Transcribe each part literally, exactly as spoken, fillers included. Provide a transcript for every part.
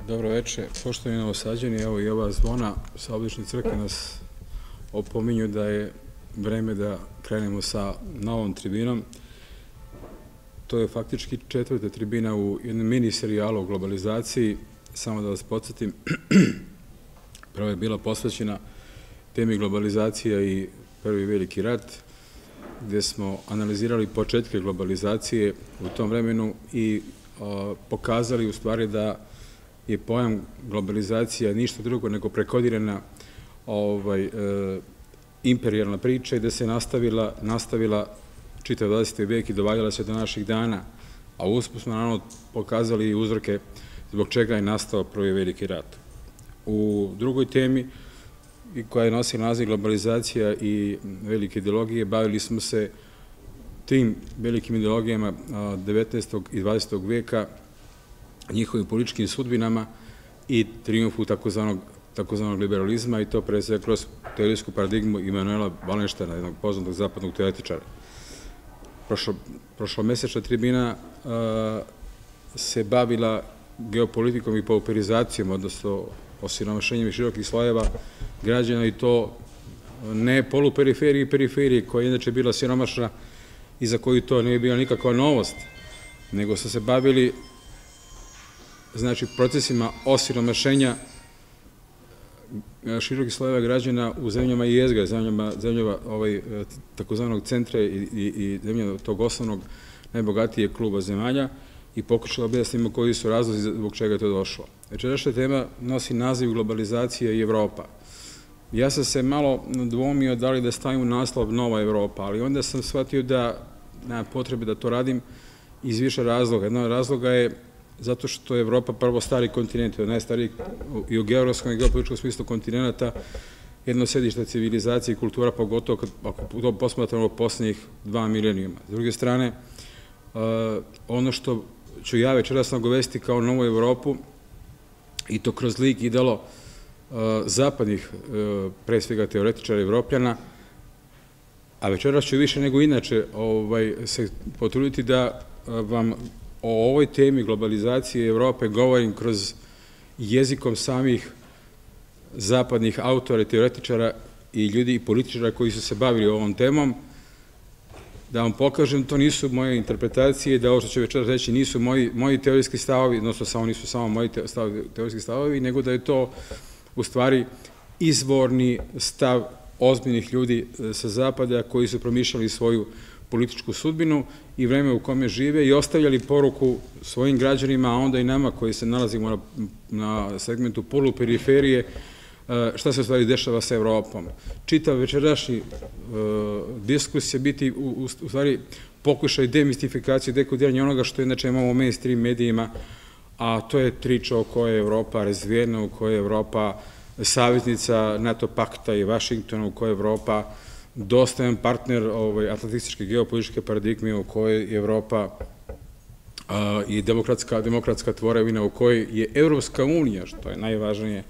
Dobro večer, poštovani Novosađani, evo i ova zvona sa oblične crkve nas opominju da je vreme da krenemo sa novom tribinom. To je faktički četvrta tribina u jednom mini serijalu o globalizaciji. Samo da vas podsjetim, prva je bila posvećena temi globalizacija i prvi veliki rat, gde smo analizirali početke globalizacije u tom vremenu i pokazali u stvari da je pojam globalizacija ništa drugo nego prekodirana imperijalna priča i da se nastavila čitav dvadeseti vek i dovaljala se do naših dana, a usput smo naravno pokazali i uzroke zbog čega je nastao prvi veliki rat. U drugoj temi, koja je nosila naziv globalizacija i velike ideologije, bavili smo se tim velikim ideologijama devetnaestog i dvadesetog veka, njihovim političkim sudbinama i triumfu takozvanog liberalizma, i to pre svega kroz teorijsku paradigmu Immanuela Wallensteina, jednog poznatog zapadnog teoretičara. Prošlomesečna tribina se bavila geopolitikom i pauperizacijom, odnosno osiromašenjem širokih slojeva građana, i to ne poluperiferiji i periferiji, koja je inače bila siromašna i za koju to nije bila nikakva novost, nego su se bavili znači procesima osiromašenja širokih slojeva građana u zemljama jezgra, zemljama takozvanog centra i zemljama tog osnovnog najbogatijeg kluba zemalja, i pokušala objasnimo koji su razlozi zbog čega je to došlo. Večerašnja tema nosi naziv globalizacija i Evropa. Ja sam se malo dvomio da li da stavim u naslov Nova Evropa, ali onda sam shvatio da nema potrebe da to radim iz više razloga. Jedan od razloga je zato što je Evropa prvo stari kontinent, najstariji i u geografskom i geopolitičkom smislu kontinenta, jedno sedište civilizacije i kultura, pogotovo ako to posmatramo poslednjih dva milenijuma. S druge strane, ono što ću ja večeras nagovesti kao Novu Evropu, i to kroz lik i delo zapadnih, pre svega teoretičara Evropljana, a večeras ću više nego inače se potruditi da vam o ovoj temi globalizacije Evrope govorim kroz jezikom samih zapadnih autora, teoretičara i ljudi i političara koji su se bavili ovom temom, da vam pokažem, to nisu moje interpretacije, da ovo što ću večeras reći nisu moji teorijski stavovi, odnosno samo nisu samo moji teorijski stavovi, nego da je to u stvari izvorni stav ozbiljnih ljudi sa zapada koji su promišljali svoju političku sudbinu i vreme u kome žive i ostavljali poruku svojim građanima, a onda i nama koji se nalazimo na segmentu poluperiferije, šta se u stvari dešava sa Evropom. Čitav večerašnji diskurs će biti u stvari pokušaj demistifikacije, dekodiranja onoga što inače imamo u mainstream medijima, a to je priča o kojoj je Evropa razvijena, u kojoj je Evropa saveznica NATO pakta i Vašingtona, u kojoj je Evropa dostojan partner atlantističke geopolitičke paradigme, u kojoj je Evropa i demokratska tvorevina, u kojoj je Evropska unija, što je najvažnije,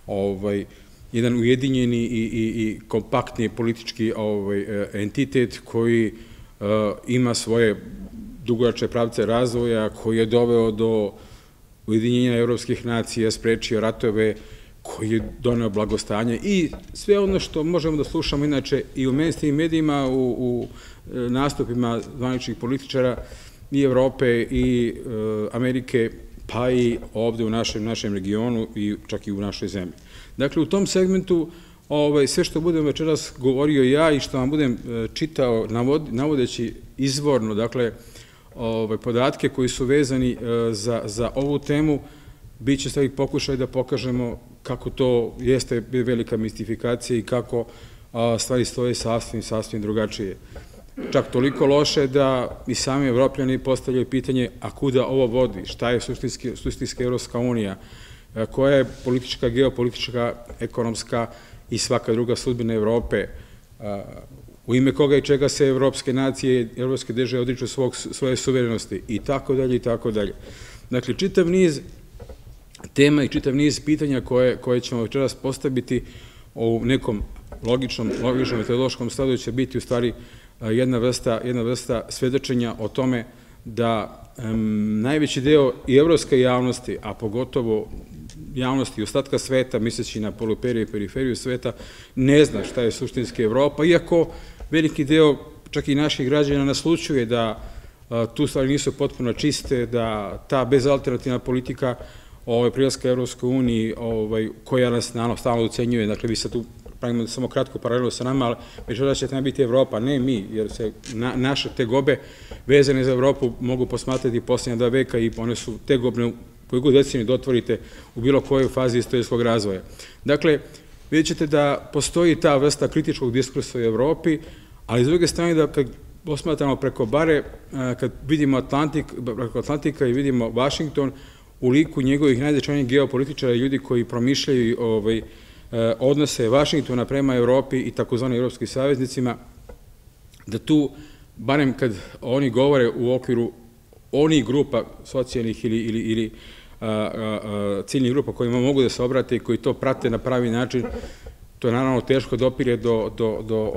jedan ujedinjeni i kompaktni politički entitet koji ima svoje dugoročne pravce razvoja, koji je doveo do ujedinjenja evropskih nacija, sprečio ratove, koji je doneo blagostanje i sve ono što možemo da slušamo inače i u mainstream medijima, u nastupima zvaničnih političara i Evrope i Amerike, pa i ovde u našem regionu i čak i u našoj zemlji. Dakle, u tom segmentu sve što budem večeras govorio ja i što vam budem čitao, navodeći izvorno, dakle, podatke koji su vezani za ovu temu, bit će stvari pokušaj da pokažemo kako to jeste velika mistifikacija i kako stvari stoje sasvim, sasvim drugačije. Čak toliko loše da i sami Evropljani postavljaju pitanje, a kuda ovo vodi, šta je suštinska Evropska unija, koja je politička, geopolitička, ekonomska i svaka druga sudbina Evrope, u ime koga i čega se evropske nacije i evropske države odriču svoje suverenosti i tako dalje i tako dalje. Dakle, čitav niz tema i čitav niz pitanja koje ćemo večeras postaviti u nekom logičnom, logičnom metodološkom stadu će biti u stvari jedna vrsta svedočenja o tome da najveći deo i evropske javnosti, a pogotovo javnosti ostatka sveta, misleći na poluperiju i periferiju sveta, ne zna šta je suštinski Evropa, iako veliki deo čak i naših građana naslućuje da tu stvari nisu potpuno čiste, da ta bezalternativna politika prilaska Evropskoj uniji, koja nas stalno ucenjuje, dakle vi sad tu pravimo samo kratko paralelu sa nama, ali već da će tam biti Evropa, ne mi, jer se naše tegobe vezane za Evropu mogu posmatrati posljednja dva veka i one su tegobne koju god deceniju da otvorite u bilo kojoj fazi istorijskog razvoja. Dakle, vidjet ćete da postoji ta vrsta kritičkog diskursa u Evropi, ali s druge strane da kad posmatramo preko bare, kad vidimo Atlantik, preko Atlantika i vidimo Vašington, u liku njegovih najznačajnijih geopolitičara i ljudi koji promišljaju odnose Vašingtona prema Evropi i takozvanim evropskim saveznicima, da tu, barem kad oni govore u okviru onih grupa socijalnih ili ciljnih grupa kojima mogu da se obrate i koji to prate na pravi način, to je naravno teško dopire do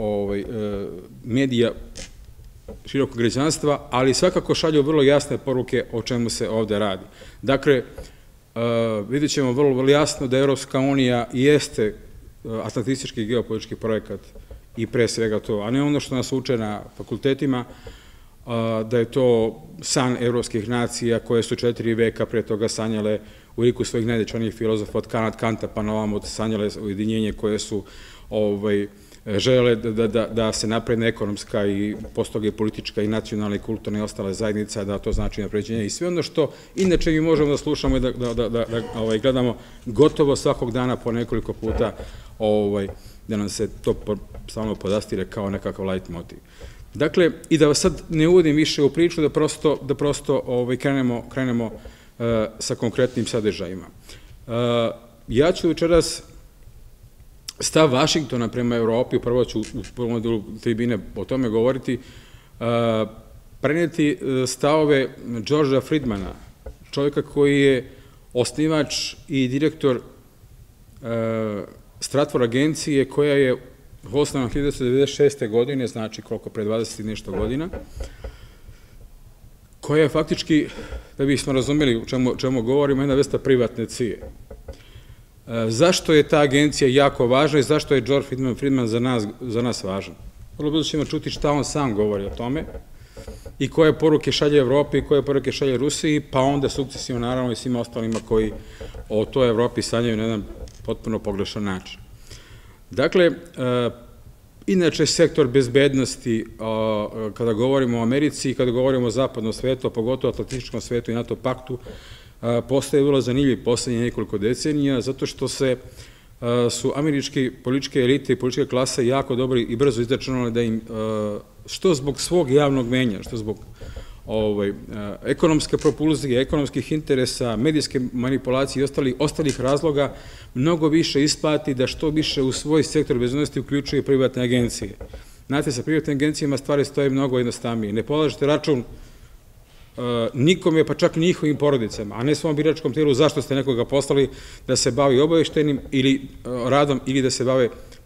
medija širokog građanstva, ali svakako šalju vrlo jasne poruke o čemu se ovde radi. Dakle, vidjet ćemo vrlo, vrlo jasno da Evropska unija jeste atlantistički geopolitički projekat i pre svega to, a ne ono što nas uče na fakultetima, da je to san evropskih nacija koje su četiri veka pre toga sanjale u liku svojih najznačajnijih filozofa od Kanta pa na ovamo sanjale ujedinjenje koje su žele da se napredne ekonomska i postoga i politička i nacionalna i kulturna i ostale zajednica, da to znači napređenje i sve ono što inače mi možemo da slušamo i da gledamo gotovo svakog dana po nekoliko puta, da nam se to stalno podastire kao nekakav light motiv. Dakle, i da vas sad ne uvodim više u priču, da prosto krenemo sa konkretnim sadržajima. Ja ću večeras stav Vašingtona prema Evropi, prvo ću u prvom delu tribine o tome govoriti, preneti stavove Georgea Friedmana, čovjeka koji je osnivač i direktor Stratfor agencije koja je osnovana hiljadu devetsto devedeset šeste. godine, znači koliko pre dvadeset i nešto godina, koja je faktički, da bismo razumeli o čemu govorimo, jedna vrsta privatne C I A. Zašto je ta agencija jako važna i zašto je George Friedman za nas važan? Vrlo brzo ćemo čuti šta on sam govori o tome i koje poruke šalje Evropi i koje poruke šalje Rusiji, pa onda sukcesivno naravno i svima ostalima koji o toj Evropi sanjaju na jedan potpuno pogrešan način. Dakle, inače sektor bezbednosti, kada govorimo o Americi i kada govorimo o zapadnom svetu, a pogotovo o atlantičkom svetu i NATO paktu, postaje vrlo zanimljiv poslednje nekoliko decenija, zato što se su američki političke elite i političke klase jako dobro i brzo izračunali da im, što zbog svog javnog menja, što zbog ekonomske propulzije, ekonomskih interesa, medijske manipulacije i ostalih razloga, mnogo više isplati da što više u svoj sektor bezbednosti uključuje privatne agencije. Znate, sa privatnim agencijama stvari stoje mnogo jednostavnije. Ne polažete račun nikome, pa čak njihovim porodicama, a ne svom biračkom tijelu zašto ste nekoga poslali da se bavi obaveštenim ili radom ili da se bave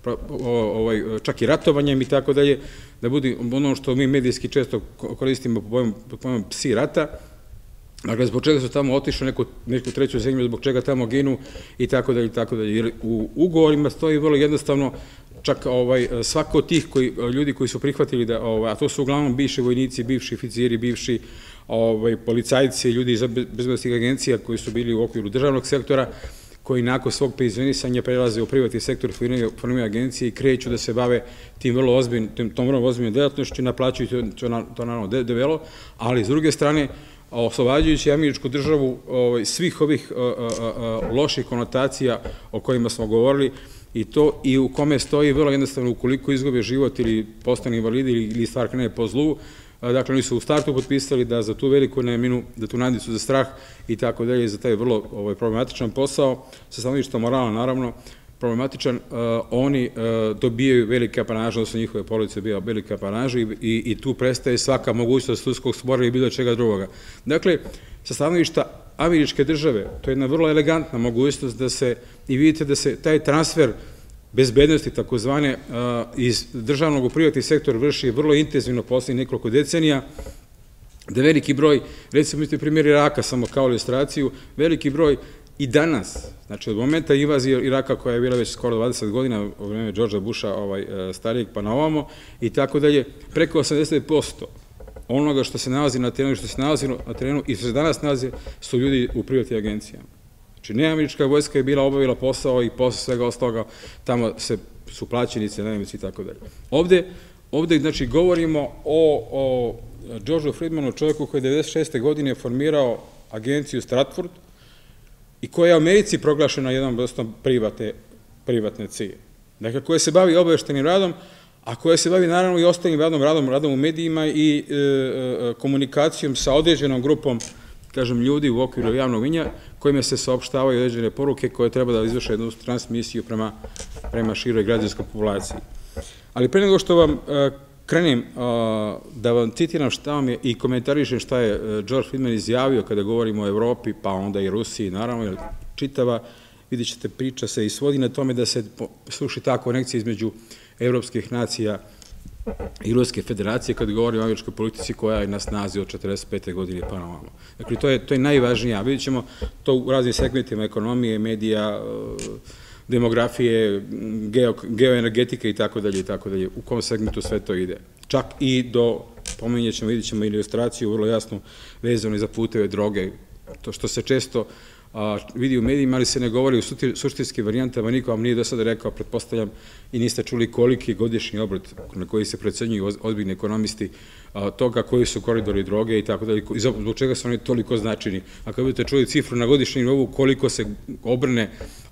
čak i ratovanjem i tako dalje, da bude ono što mi medijski često koristimo po pojmu psi rata, dakle, zbog čega su tamo otišli neku treću zemlju, zbog čega tamo ginu i tako dalje i tako dalje. Jer u ugovorima stoji vrlo jednostavno, čak svako od tih ljudi koji su prihvatili, a to su uglavnom bivši vojnici, bivši oficiri, bivši policajci, ljudi iz bezbednosnih agencija koji su bili u okviru državnog sektora, koji nakon svog penzionisanja prelaze u privatni sektor, formiraju agencije i kreću da se bave tim vrlo ozbiljnim, tom vrlo ozbiljnom delatnošću, naplaćuju to naravno debelo, ali s druge strane, oslobađajući američku državu svih ovih loših konotacija o kojima smo govorili, i to i u kome stoji vrlo jednostavno ukoliko izgube život ili postane invalidi ili stvar krene po zlu, dakle oni su u startu potpisali da za tu veliku neminu, da tu nadicu za strah i tako dalje, za taj vrlo problematičan posao, sa stanovišta morala naravno problematičan, oni dobijaju velike apanaže, odnosno njihove porodice dobijaju velike apanaže i tu prestaje svaka mogućnost sudskog spora ili bilo čega drugoga. Dakle, sa stanovišta američke države, to je jedna vrlo elegantna mogućnost da se, i vidite da se taj transfer bezbednosti, takozvane, iz državnog u privatni sektor vrši vrlo intenzivno poslednjih nekoliko decenija, da veliki broj, recimo isto primjer Iraka, samo kao ilustraciju, veliki broj i danas, znači od momenta invazije Iraka koja je bila već skoro dvadeset godina, u vreme Georgea Busha starijeg pa na ovamo i tako dalje, preko osamdeset posto onoga što se nalazi na terenu i što se nalazi na terenu i što se danas nalazi su ljudi u privatnim agencijama. Znači, ne američka vojska je bila obavila posao i posle svega ostaloga, tamo su plaćenici, najemici i tako dalje. Ovde, ovde, znači, govorimo o Georgeu Friedmanu, čovjeku koji je devedeset šeste godine formirao agenciju Stratford i koja je u Americi proglašena jednom vrstom privatne C I A. Dakle, koja se bavi obaveštenim radom, a koja se bavi naravno i ostalim radom, radom, radom u medijima i komunikacijom sa određenom grupom, kažem, ljudi u okviru javnog mnjenja, kojima se saopštavaju određene poruke koje treba da izvrše jednu transmisiju prema široj građanskoj populaciji. Ali pre nego što vam krenem da vam citiram šta vam je i komentarišem šta je George Friedman izjavio kada govorimo o Evropi, pa onda i Rusiji, naravno, jer čitava, vidjet ćete, priča se i svodi na tome da se sluši ta konekcija između evropskih nacija i Ruske federacije kad govorimo o američkoj politici koja je na snazi od četrdeset pete godine pa na ovamo. Dakle, to je najvažnije, a vidjet ćemo to u raznim segmentima ekonomije, medija, demografije, geoenergetike i tako dalje i tako dalje, u kom segmentu sve to ide. Čak i do, pomenjet ćemo, vidjet ćemo ilustraciju vrlo jasno vezano i za puteve droge, to što se često vidi u medijima, ali se ne govori u suštinskim varijantama, niko vam nije do sada rekao, pretpostavljam, i niste čuli koliki je godišnji obrat na koji se procenjuju ozbiljni ekonomisti toga koji su koridori droge i tako dalje, i zbog čega su oni toliko značajni. A kad budete čuli cifru na godišnjem nivou koliko se obrne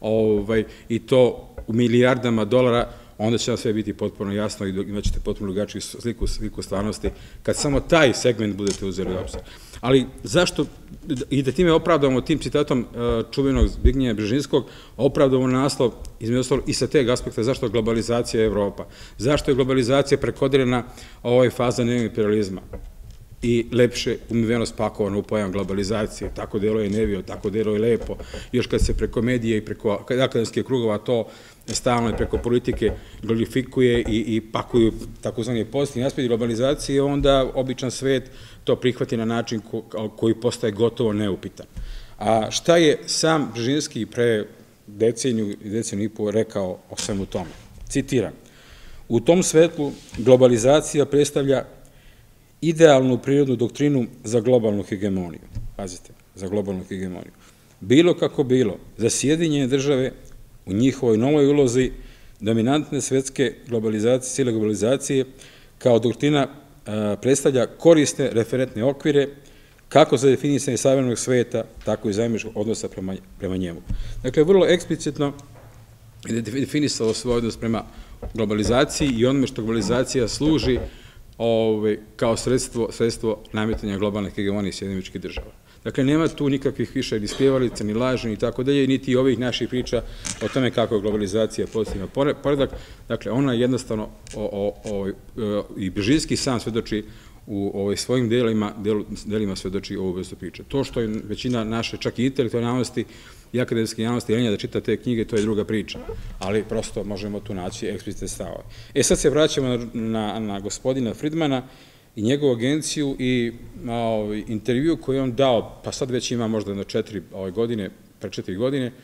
i to u milijardama dolara, onda će vam sve biti potpuno jasno i imat ćete potpuno drugačiju sliku, sliku stvarnosti, kad samo taj segment budete uzeli u obzir. Ali zašto, i da time opravdamo tim citatom čuvenog Zbignjeva Bžežinskog, opravdamo naslov, između ostalog, i sa teg aspekta, zašto je globalizacija Evropa, zašto je globalizacija prekodirana ovoj faza neoliberalizma i lepše umiveno spakovano u pojam globalizacije, tako deluje nevio, tako deluje lepo, još kad se preko medije i preko akademskih krugova to stalno i preko politike glorifikuje i pakuju takozvani pozitivni aspekt globalizacije, onda običan svet to prihvati na način koji postaje gotovo neupitan. A šta je sam Bžežinski pre deceniju i deceniju i po rekao o svemu tome? Citiram: u tom svetlu globalizacija predstavlja idealnu prirodnu doktrinu za globalnu hegemoniju. Pazite, za globalnu hegemoniju. Bilo kako bilo, za Sjedinjene države u njihovoj novoj ulozi dominantne svetske globalizacije, sile globalizacije, kao doktrina predstavlja korisne referentne okvire, kako za definisanje savremenog sveta, tako i zajedničkog odnosa prema njemu. Dakle, vrlo eksplicitno je definisalo svoj odnos prema globalizaciji i onome što globalizacija služi kao sredstvo nametanja globalne hegemonije Sjedinjenih Američkih Država. Dakle, nema tu nikakvih više ni spjevalica, ni laži, i tako dalje, niti ovih naših priča o tome kako je globalizacija pozitivna poredak. Dakle, ona jednostavno, i Bžežinski sam svedoči u svojim delima svedoči ovu vrstu priče. To što je većina naše, čak i intelektualne javnosti i akademske javnosti lenja da čita te knjige, to je druga priča, ali prosto možemo tu naći eksplicitne stavove. E sad se vraćamo na gospodina Friedmana i njegovu agenciju i intervju koji je on dao, pa sad već ima možda na četiri godine, pre četiri godine,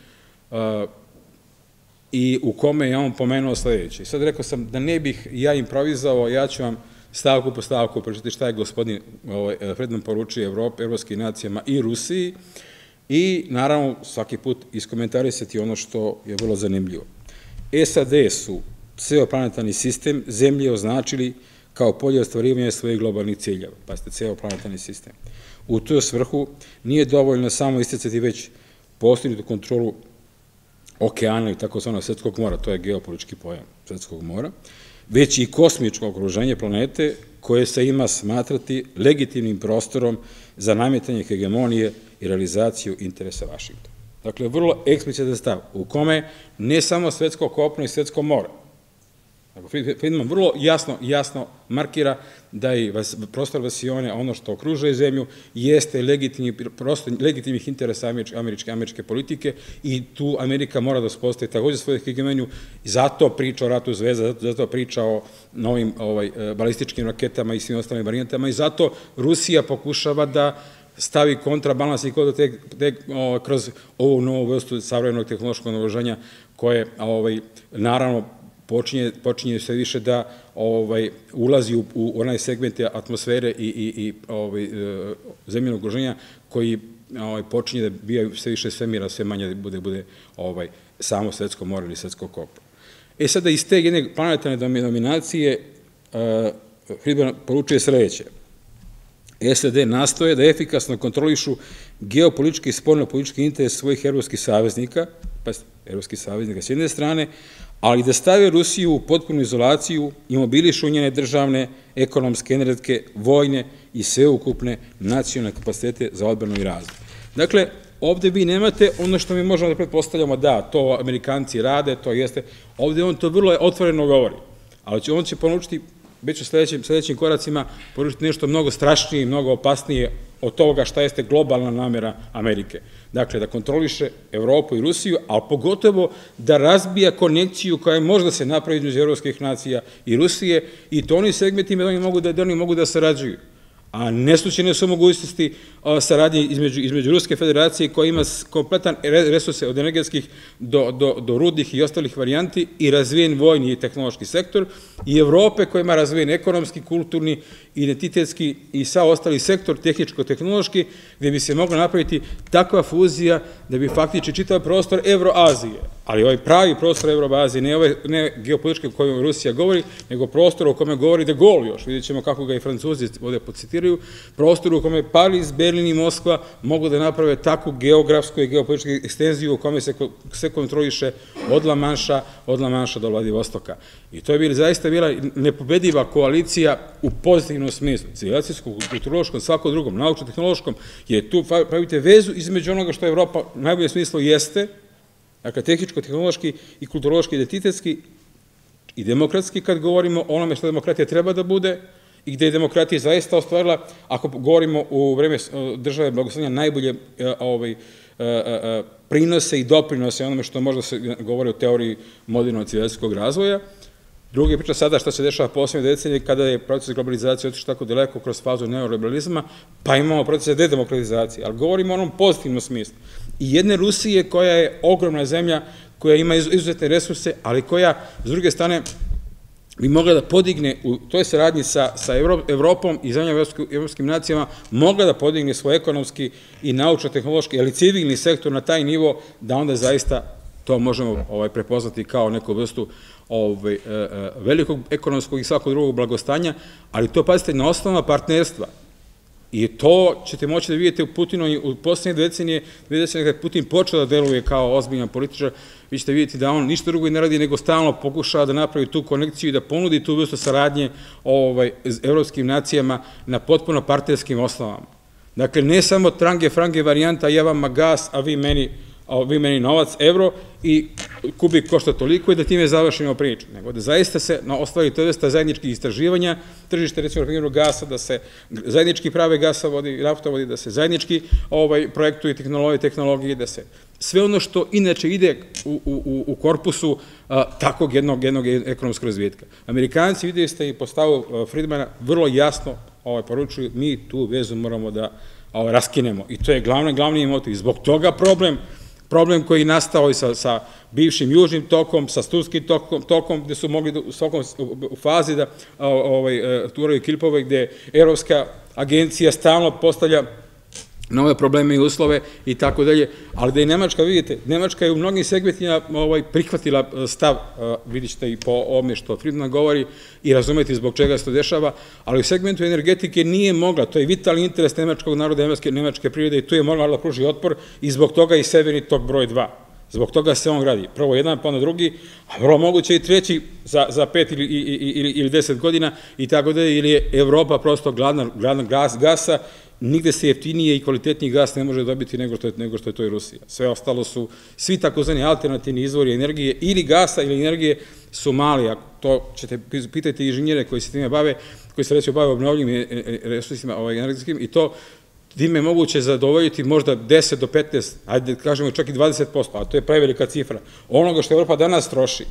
i u kome je on pomenuo sledeće. Sad rekao sam da ne bih ja improvizao, ja ću vam stavku po stavku pročitati šta je gospodin Friedman poručio Evropi, evropskim nacijama i Rusiji i naravno svaki put iskomentarisati ono što je vrlo zanimljivo. S A D su ceo planetarni sistem zemlje označili kao polje ostvarivanja svojih globalnih ciljeva. Pazite, ceo planetarni sistem. U tu svrhu nije dovoljno samo isticati već postignutu kontrolu okeana i tako zvano svetskog mora, to je geopolitički pojam svetskog mora, već i kosmičko okruženje planete koje se ima smatrati legitimnim prostorom za nametanje hegemonije i realizaciju interesa Vašingtona. Dakle, vrlo eksplicitan stav u kome ne samo svetsko kopno i svetsko more. Friedman vrlo jasno markira da i prostor Vasione, ono što okružuje zemlju, jeste legitimnih interesa američke politike i tu Amerika mora da uspostavi takođe svoju hegemoniju i zato priča o ratu zvezda, zato priča o novim balističkim raketama i svim ostalim varijantama i zato Rusija pokušava da stavi kontrabalans i kroz ovu novu vrstu savremenog tehnološkog naoružanja koje, naravno, počinje sve više da ulazi u onaj segment atmosfere i zemljenog okruženja koji počinje da bija sve više svemira, sve manje da bude samo svetsko more ili svetsko kopo. E sada iz te jedne planetarne dominacije Friedman poručuje sledeće. S A D nastoje da efikasno kontrolišu geopolitički i spoljno-politički interes svojih evropskih saveznika, pa evropskih saveznika s jedne strane, ali da stave Rusiju u potpunu izolaciju i mobilišu njene državne, ekonomske, energetske, vojne i sveukupne nacionalne kapacitete za odbranu i razvoj. Dakle, ovde vi nemate ono što mi možemo da pretpostavljamo, da, to Amerikanci rade, to jeste, ovde on to vrlo otvoreno govori, ali on će ponučiti, već u sledećim koracima, poručiti nešto mnogo strašnije i mnogo opasnije od toga šta jeste globalna namera Amerike. Dakle, da kontroliše Evropu i Rusiju, ali pogotovo da razbija konekciju koja može da se napravi između evropskih nacija i Rusije i to onim segmentima da oni mogu da sarađuju. A neslučajne su mogućnosti saradnje između Ruske federacije koja ima kompletan resurse od energetskih do rudnih i ostalih varijanti i razvijen vojni i tehnološki sektor i Evrope koja ima razvijen ekonomski, kulturni, identitetski i sav ostali sektor tehničko-tehnološki gde bi se mogla napraviti takva fuzija da bi faktički čitav prostor Evroazije, ali ovaj pravi prostor Evroazije, ne geopolitički o kojem Rusija govori, nego prostor o kome govori De Gaulle još, vidjet ćemo kako ga i Francuzi ovde podcitiraju, prostor u kome Pariz, Berlin i Moskva mogu da naprave takvu geografsku i geopolitičku ekstenziju u kome se sve kontroliše od La Manša, od La Manša do Vladivostoka. I to je zaista bila nepobediva koalicija u pozitivnom smislu, civilizacijskom, kulturološkom, svakom drugom, naučno-tehnološkom, jer tu pravite vezu između onoga što Evropa u najboljem smislu jeste, dakle, tehničko-tehnološki i kulturološki, identitetski i demokratski, kad govorimo o onome što demokratija treba da bude i gde je demokratija zaista ostvarila, ako govorimo u vreme države blagoslovljenja, najbolje prinose i doprinose onome što možda se govori o teoriji modernog civilizacijskog razvoja. Druga priča sada šta se dešava poslednje decenije kada je proces globalizacije otišao tako daleko kroz fazu neoliberalizma, pa imamo proces dedemokratizacije, ali govorimo o onom pozitivnom smislu. I jedne Rusije koja je ogromna zemlja, koja ima izuzetne resurse, ali koja, s druge strane, bi mogla da podigne u toj saradnji sa Evropom i zemljama evropskim nacijama, mogla da podigne svoj ekonomski i naučno-tehnološki, ali civilni sektor na taj nivo da onda zaista to možemo prepoznati kao neku vrstu velikog ekonomskog i svakog drugog blagostanja, ali to, pazite, na osnovama partnerstva. I to ćete moći da vidite u Putinu u poslednje decenije, kada je Putin počeo da deluje kao ozbiljan političar, vi ćete vidjeti da on ništa drugo ne radi nego stalno pokušava da napravi tu konekciju i da ponudi tu vrstu saradnje evropskim nacijama na potpuno partnerskim osnovama. Dakle, ne samo trange, frange varijanta, ja vama gas, a vi meni vi meni novac, evro i kubik košta toliko i da time završimo priču, nego da zaista se ostvari to vrsta zajedničkih istraživanja, tržište, recimo, na primjeru gasa, da se zajednički prave gasovodi, naftovodi, da se zajednički projektuju tehnologije, da se sve ono što inače ide u korpusu takvog jednog ekonomskog razvijetka. Amerikanci, vidjeli ste i po stavu Friedmana, vrlo jasno poručuju, mi tu vezu moramo da raskinemo i to je glavni motiv. Zbog toga problem problem koji je nastao i sa bivšim južnim tokom, sa turskim tokom, gde su mogli u fazi da turaju kilpove, gde Evropska agencija stalno postavlja nove probleme i uslove i tako dalje, ali da je Nemačka, vidite, Nemačka je u mnogim segmentima prihvatila stav, vidit ćete i po ovome što Friedman govori i razumeti zbog čega se to dešava, ali u segmentu energetike nije mogla, to je vitalni interes nemačkog naroda, nemačke prirode i tu je mogla da pruži otpor i zbog toga i severni tok broj dva. Zbog toga se on gradi. Prvo jedan, pa onda drugi, a vrlo moguće i treći za pet ili deset godina i tako dalje, ili je Evropa prosto gladna gasa. Nigde se jeftinije i kvalitetniji gas ne može dobiti nego što je to i Rusija. Sve ostalo su, svi takozvani alternativni izvori energije ili gasa ili energije su mali, ako to ćete pitati inženjere koji se time bave, koji se recimo bave obnovljivim resursima energetskim i to time je moguće zadovoljiti možda deset do petnaest, ajde kažemo čak i dvadeset posto, a to je prevelika cifra. Onoga što Evropa danas troši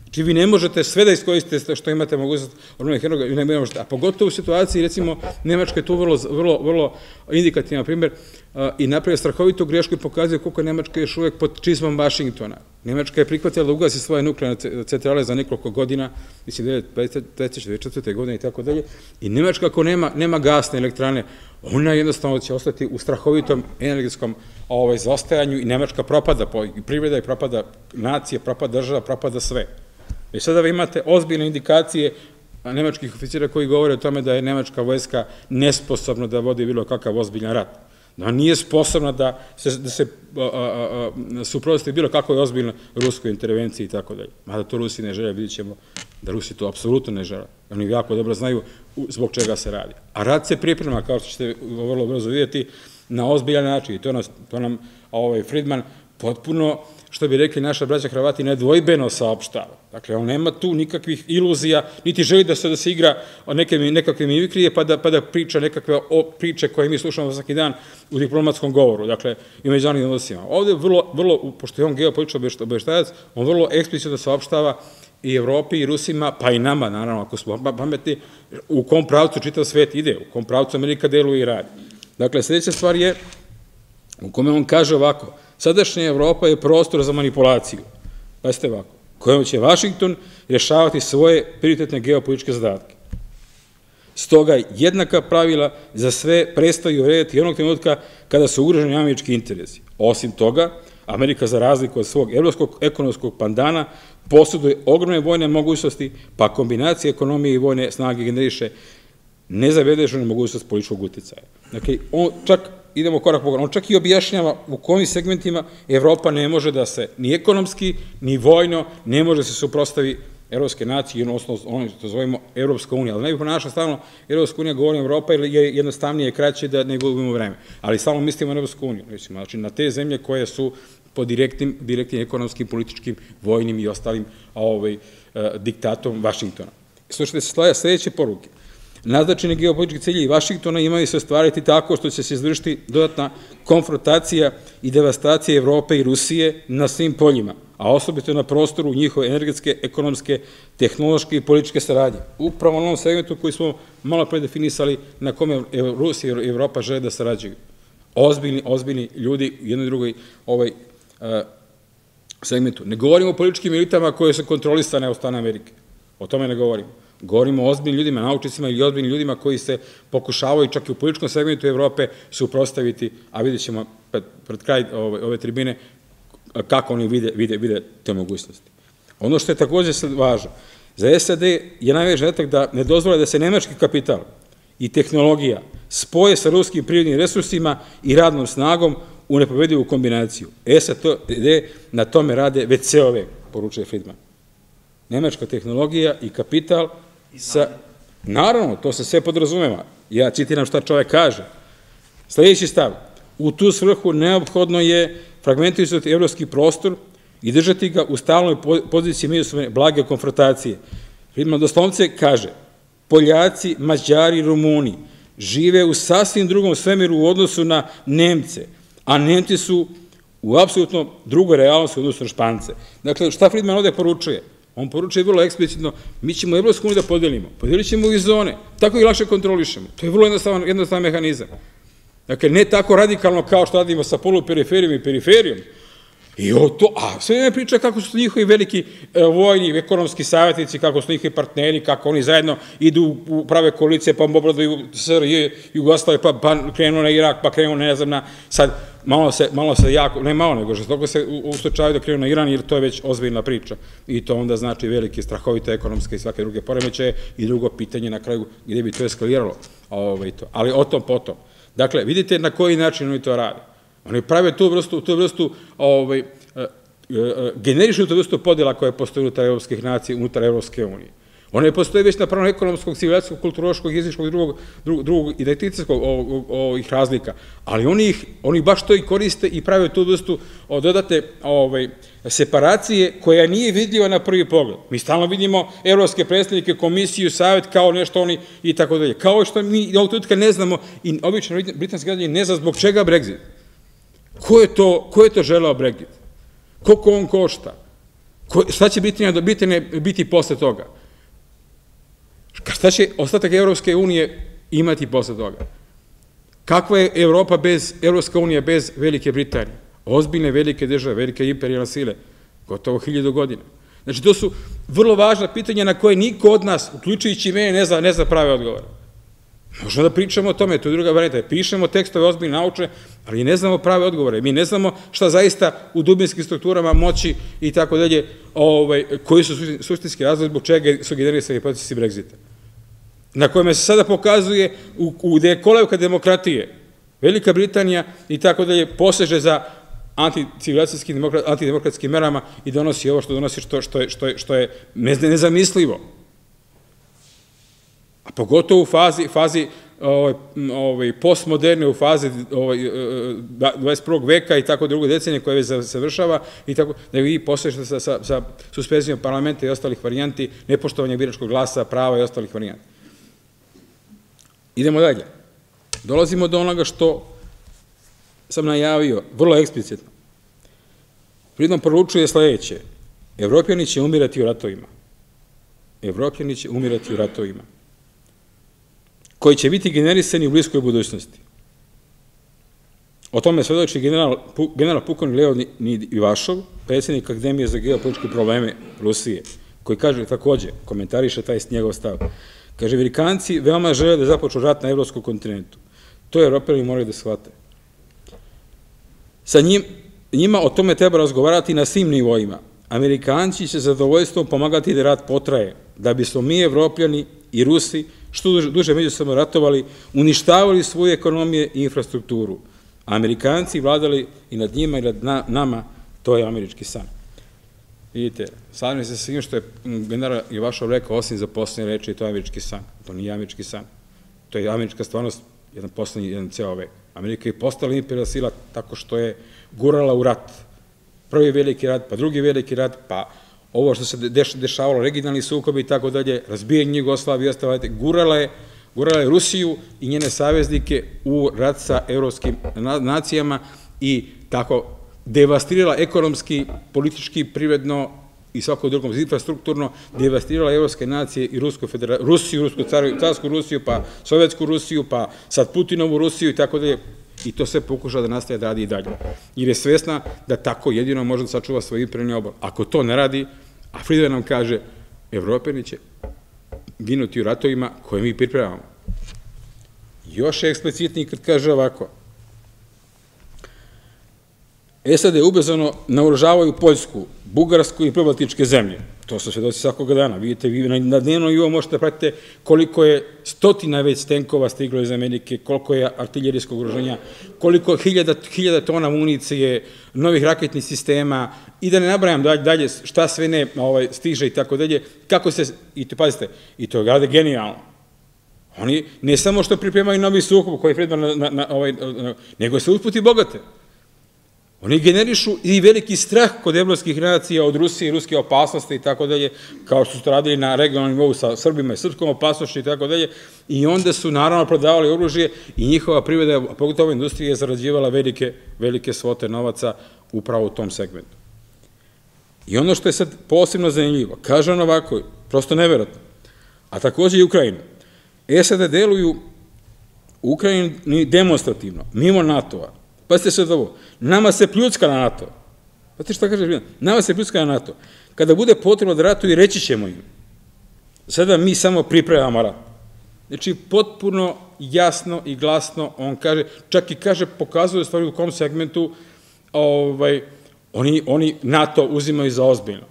Znači, vi ne možete sve da iskoristite što imate mogućnost obnovljenih energija, ne možete, a pogotovo u situaciji, recimo, Nemačka je tu vrlo, vrlo, vrlo indikativna, na primjer, i napravio strahovitu grešku i pokazuje koliko je Nemačka još uvek pod čizmom Vašingtona. Nemačka je prihvatila da ugasi svoje nuklearne centrale za nekoliko godina, mislim, devedeset treće, devedeset četvrte godine i tako dalje, i Nemačka ako nema gasne elektrane, ona jednostavno će ostati u strahovitom energetskom zaostajanju i Nemačka propada, i privreda i propada nacije, propada država, propada sve. I sada vi imate ozbiljne indikacije nemačkih oficira koji govore o tome da je nemačka vojska nesposobna da vodi bilo kakav ozbiljan rat. Da nije sposobna da se suprotstavi bilo kakvoj ozbiljnoj ruskoj intervenciji i tako dalje. Mada to Rusi ne žele, vidjet ćemo da Rusi to apsolutno ne žele. Oni jako dobro znaju zbog čega se radi. A rat se priprema, kao što ćete vrlo brzo vidjeti, na ozbiljan način. I to nam Friedman potpuno, što bi rekli naša braća Hrvati, nedvojbeno saopštava. Dakle, on nema tu nikakvih iluzija, niti želi da se igra nekakve mimikrije, pa da priča nekakve priče koje mi slušamo svaki dan u diplomatskom govoru, dakle, i međunarodnim odnosima. Ovde vrlo, pošto je on geopolitički obaveštajac, on vrlo eksplicitno saopštava i Evropi i Rusima, pa i nama, naravno, ako smo pametni, u kom pravcu čitav svet ide, u kom pravcu Amerika deluje i radi. Dakle, sljedeća stvar je u kome on kaže ovako: sadašnja Evropa je prostor za manipulaciju, pazite ovako, kojom će Vašington rješavati svoje prioritetne geopolitičke zadatke. Stoga jednaka pravila za sve prestaju vredeti onog trenutka kada su ugroženi američki interesi. Osim toga, Amerika, za razliku od svog evropskog ekonomskog pandana, posjeduje ogromne vojne mogućnosti, pa kombinacija ekonomije i vojne snage generiše nezabeleženu mogućnost političkog uticaja. Dakle, on čak, idemo korak po korak, on čak i objašnjava u kojim segmentima Evropa ne može da se, ni ekonomski, ni vojno, ne može da se suprostavi evropske nacije, odnosno ono što zovemo Evropska unija. Ali ne bih ponašao stalno Evropska unija, govorim Evropa, jer je jednostavnije i kraće da ne gubimo vreme. Ali stalno mislimo na Evropsku uniju, znači na te zemlje koje su pod direktnim ekonomskim, političkim, vojnim i ostalim diktatom Vašingtona. Slušajte se sljedeće poruke. Naznačeni geopolitički ciljevi Vašingtona imaju se ostvariti tako što će se izvršiti dodatna konfrontacija i devastacija Evrope i Rusije na svim poljima, a osobito na prostoru njihove energetske, ekonomske, tehnološke i političke saradnje. Upravo na onom segmentu koji smo malo predefinisali na kome Rusija i Evropa žele da sarađuju. Ozbiljni, ozbiljni ljudi u jednoj drugoj segmentu. Ne govorimo o političkim elitama koje su kontrolisane od strane Amerike. O tome ne govorimo. Govorimo o ozbiljnim ljudima, naučnicima ili ozbiljnim ljudima koji se pokušavaju čak i u političkom segmentu Evrope suprotstaviti, a vidjet ćemo pred kraj ove tribine kako oni vide te mogućnosti. Ono što je također važno, za S A D je najveći zadatak da ne dozvole da se nemački kapital i tehnologija spoje sa ruskim prirodnim resursima i radnom snagom u nepovredivu kombinaciju. S A D na tome rade već ceo vek, poručuje Friedman. Nemačka tehnologija i kapital sa... Naravno, to se sve podrazumeva. Ja citiram šta čovek kaže. Sljedeći stav. U tu svrhu neophodno je fragmentisati evropski prostor i držati ga u stalnoj poziciji međusobne blage konfrontacije. Friedman doslovce kaže: Poljaci, Mađari, Rumuni žive u sasvim drugom svemiru u odnosu na Nemce, a Nemci su u apsolutno drugoj realnosti u odnosu na Špance. Dakle, šta Friedman ovde poručuje? On poručuje vrlo eksplicitno: mi ćemo Evropsku uniju da podelimo, podelit ćemo i zone, tako ih lakše kontrolišemo. To je vrlo jednostavan mehanizam. Dakle, ne tako radikalno kao što radimo sa poluperiferijom i periferijom. A sve vreme priča kako su njihovi veliki vojni, ekonomski savjetnici, kako su njihovi partneri, kako oni zajedno idu u prave koalicije, pa obradaju S R J, Jugoslavije, pa krenu na Irak, pa krenu, ne znam, na... Sad, malo se jako, ne malo nego, žestoko se ustočavaju da krenu na Iran, jer to je već ozbiljna priča. I to onda znači velike, strahovite ekonomske i svake druge poremećaje i drugo pitanje na kraju gdje bi to eskaliralo. Ali o tom potom. Dakle, vidite na koji način oni to rade. Oni prave tu vrstu, tu vrstu, generišu tu vrstu podjela koja postoji unutar evropskih nacija, unutar Evropske unije. One postoje već na pravom ekonomskog, civilizacijskog, kulturološkog, jezičkog i drugog identitetskog ovih razlika, ali oni baš to i koriste i prave tu vrstu dodatne separacije koja nije vidljiva na prvi pogled. Mi stalno vidimo evropske predstavnike, komisiju, savjet kao nešto oni i tako dalje. Kao što mi ovog trenutka ne znamo i obično britanski građani ne zna zbog čega Brexit. Ko je to želeo Brexit? Koliko on košta? Šta će Britanija biti posle toga? Šta će ostatak Evropske unije imati posle toga? Kakva je Evropa bez, Evropska unija bez Velike Britanije? Ozbiljne velike države, velike imperijalne sile, gotovo hiljadu godina. Znači, to su vrlo važna pitanja na koje niko od nas, uključujući mene, ne zna, ne zna prave odgovore. Možemo da pričamo o tome, to je druga varijanta, pišemo tekstove ozbiljne naučne, ali ne znamo prave odgovore. Mi ne znamo šta zaista u dubinskim strukturama moći i tako dalje, koji su suštinski razlozi zbog čega su generisani procesi Brexita. Na kojima se sada pokazuje gde je kolevka demokratije, Velika Britanija i tako dalje poseže za anticivilizacijskim, antidemokratskim merama i donosi ovo što donosi što je nezamislivo. A pogotovo u fazi postmoderne, u fazi dvadeset prvog veka i tako druge decenije koje već završava i tako da vi posežete sa suspenzijom parlamenta i ostalih varijanti, nepoštovanja biračkog glasa, prava i ostalih varijanti. Idemo dalje. Dolazimo do onoga što sam najavio, vrlo eksplicitno. Pritom poručuje sledeće. Evropljani će umirati u ratovima. Evropljani će umirati u ratovima. Koji će biti generisani u bliskoj budućnosti. O tome svedoči general pukovnik Leonid Ivašov, predsjednik Akademije za geopolitičke probleme Rusije, koji kaže takođe, komentariše taj njegov stav. Kaže, Amerikanci veoma žele da započnu rat na evropskom kontinentu. To Evropljani moraju da shvate. Sa njima o tome treba razgovarati na svim nivoima. Amerikanci će zadovoljstvom pomagati da rat potraje, da bismo mi, Evropljani i Rusi, što duže međusobno ratovali, uništavali svoje ekonomije i infrastrukturu. A Amerikanci vladali i nad njima i nad nama, to je američki san. Vidite, slažem se sa svim što je general Ivašov rekao, osim za poslednje reči, to je američki san. To nije američki san. To je američka stvarnost, jedan poslednji, jedan ceo vek. Amerika je postala imperijalna sila tako što je gurala u rat. Prvi veliki rat, pa drugi veliki rat, pa ovo što se dešavalo, regionalni sukobi i tako dalje, razbijanje Jugoslavije i ostalo, gurala je gurala je Rusiju i njene saveznike u rat sa evropskim nacijama i tako devastirala ekonomski, politički, privredno i svako drugom infrastrukturno, devastirala evropske nacije i Rusiju, carsku Rusiju, pa Sovjetsku Rusiju, pa sad Putinovu Rusiju i tako dalje. I to sve pokuša da nastaje da radi i dalje. Jer je svesna da tako jedino može da sačuva svoj imperijalni obor. Ako to ne radi, a Friedman nam kaže, Evropljani će ginuti u ratovima koje mi pripremamo. Još je eksplicitniji kad kaže ovako. SAD ubrzano naoružavaju Poljsku, Bugarsku i pribaltičke zemlje. To su svedoci svakoga dana. Vidite, vi na dnevnom nivou možete da pratite koliko je stotina već tenkova stiglo iz Amerike, koliko je artiljerijskog oružanja, koliko hiljada tona municije, novih raketnih sistema i da ne nabrajam dalje šta sve ne stiže i tako dalje. Kako se, i to pazite, i to rade genijalno. Oni ne samo što pripremaju novi sukob koji je Friedman, nego se usput i bogate. Oni generišu i veliki strah kod evropskih nacija od Rusije i ruske opasnosti i tako dalje, kao što su to radili na regionalnom nivou sa Srbima i srpskom opasnošću i tako dalje, i onda su naravno prodavali oružje i njihova privreda, pogotovo industrija, je zarađivala velike, velike svote novaca upravo u tom segmentu. I ono što je sad posebno zanimljivo, kaže on ovako, prosto neverovatno, a takođe i Ukrajina. SAD deluju u Ukrajini demonstrativno, mimo NATO-a. Pazite sad ovo, nama se pljucka na NATO. Pazite šta kaže, nama se pljucka na NATO. Kada bude potrebno da ratuju, reći ćemo im. Sada mi samo pripremamo rat. Znači, potpuno jasno i glasno, on kaže, čak i kaže, pokazuje stvari u kom segmentu, oni NATO uzimaju za ozbiljno.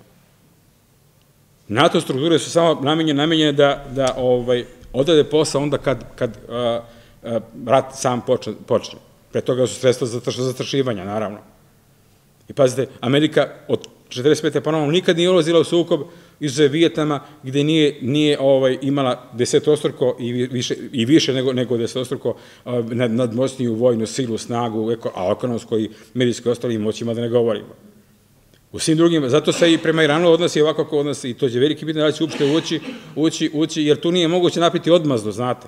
NATO strukture su samo namenjene da odrade posao onda kad rat sam počne. Pre toga su sredstva za zastrašivanja, naravno. I pazite, Amerika od četrdeset pete pa novom nikad nije ulazila u sukob izuzev Vijetnama gde nije imala desetostruko i više nego desetostruko nadmoćniju vojnu silu, snagu, a ekonomsko i medijsko ostalim moćima da ne govorimo. U svim drugim, zato se i prema Iranu odnosi ovako kako odnosi i to će veliki pitanje da će uopšte ući, ući, jer tu nije moguće napiti odmazdu, znate.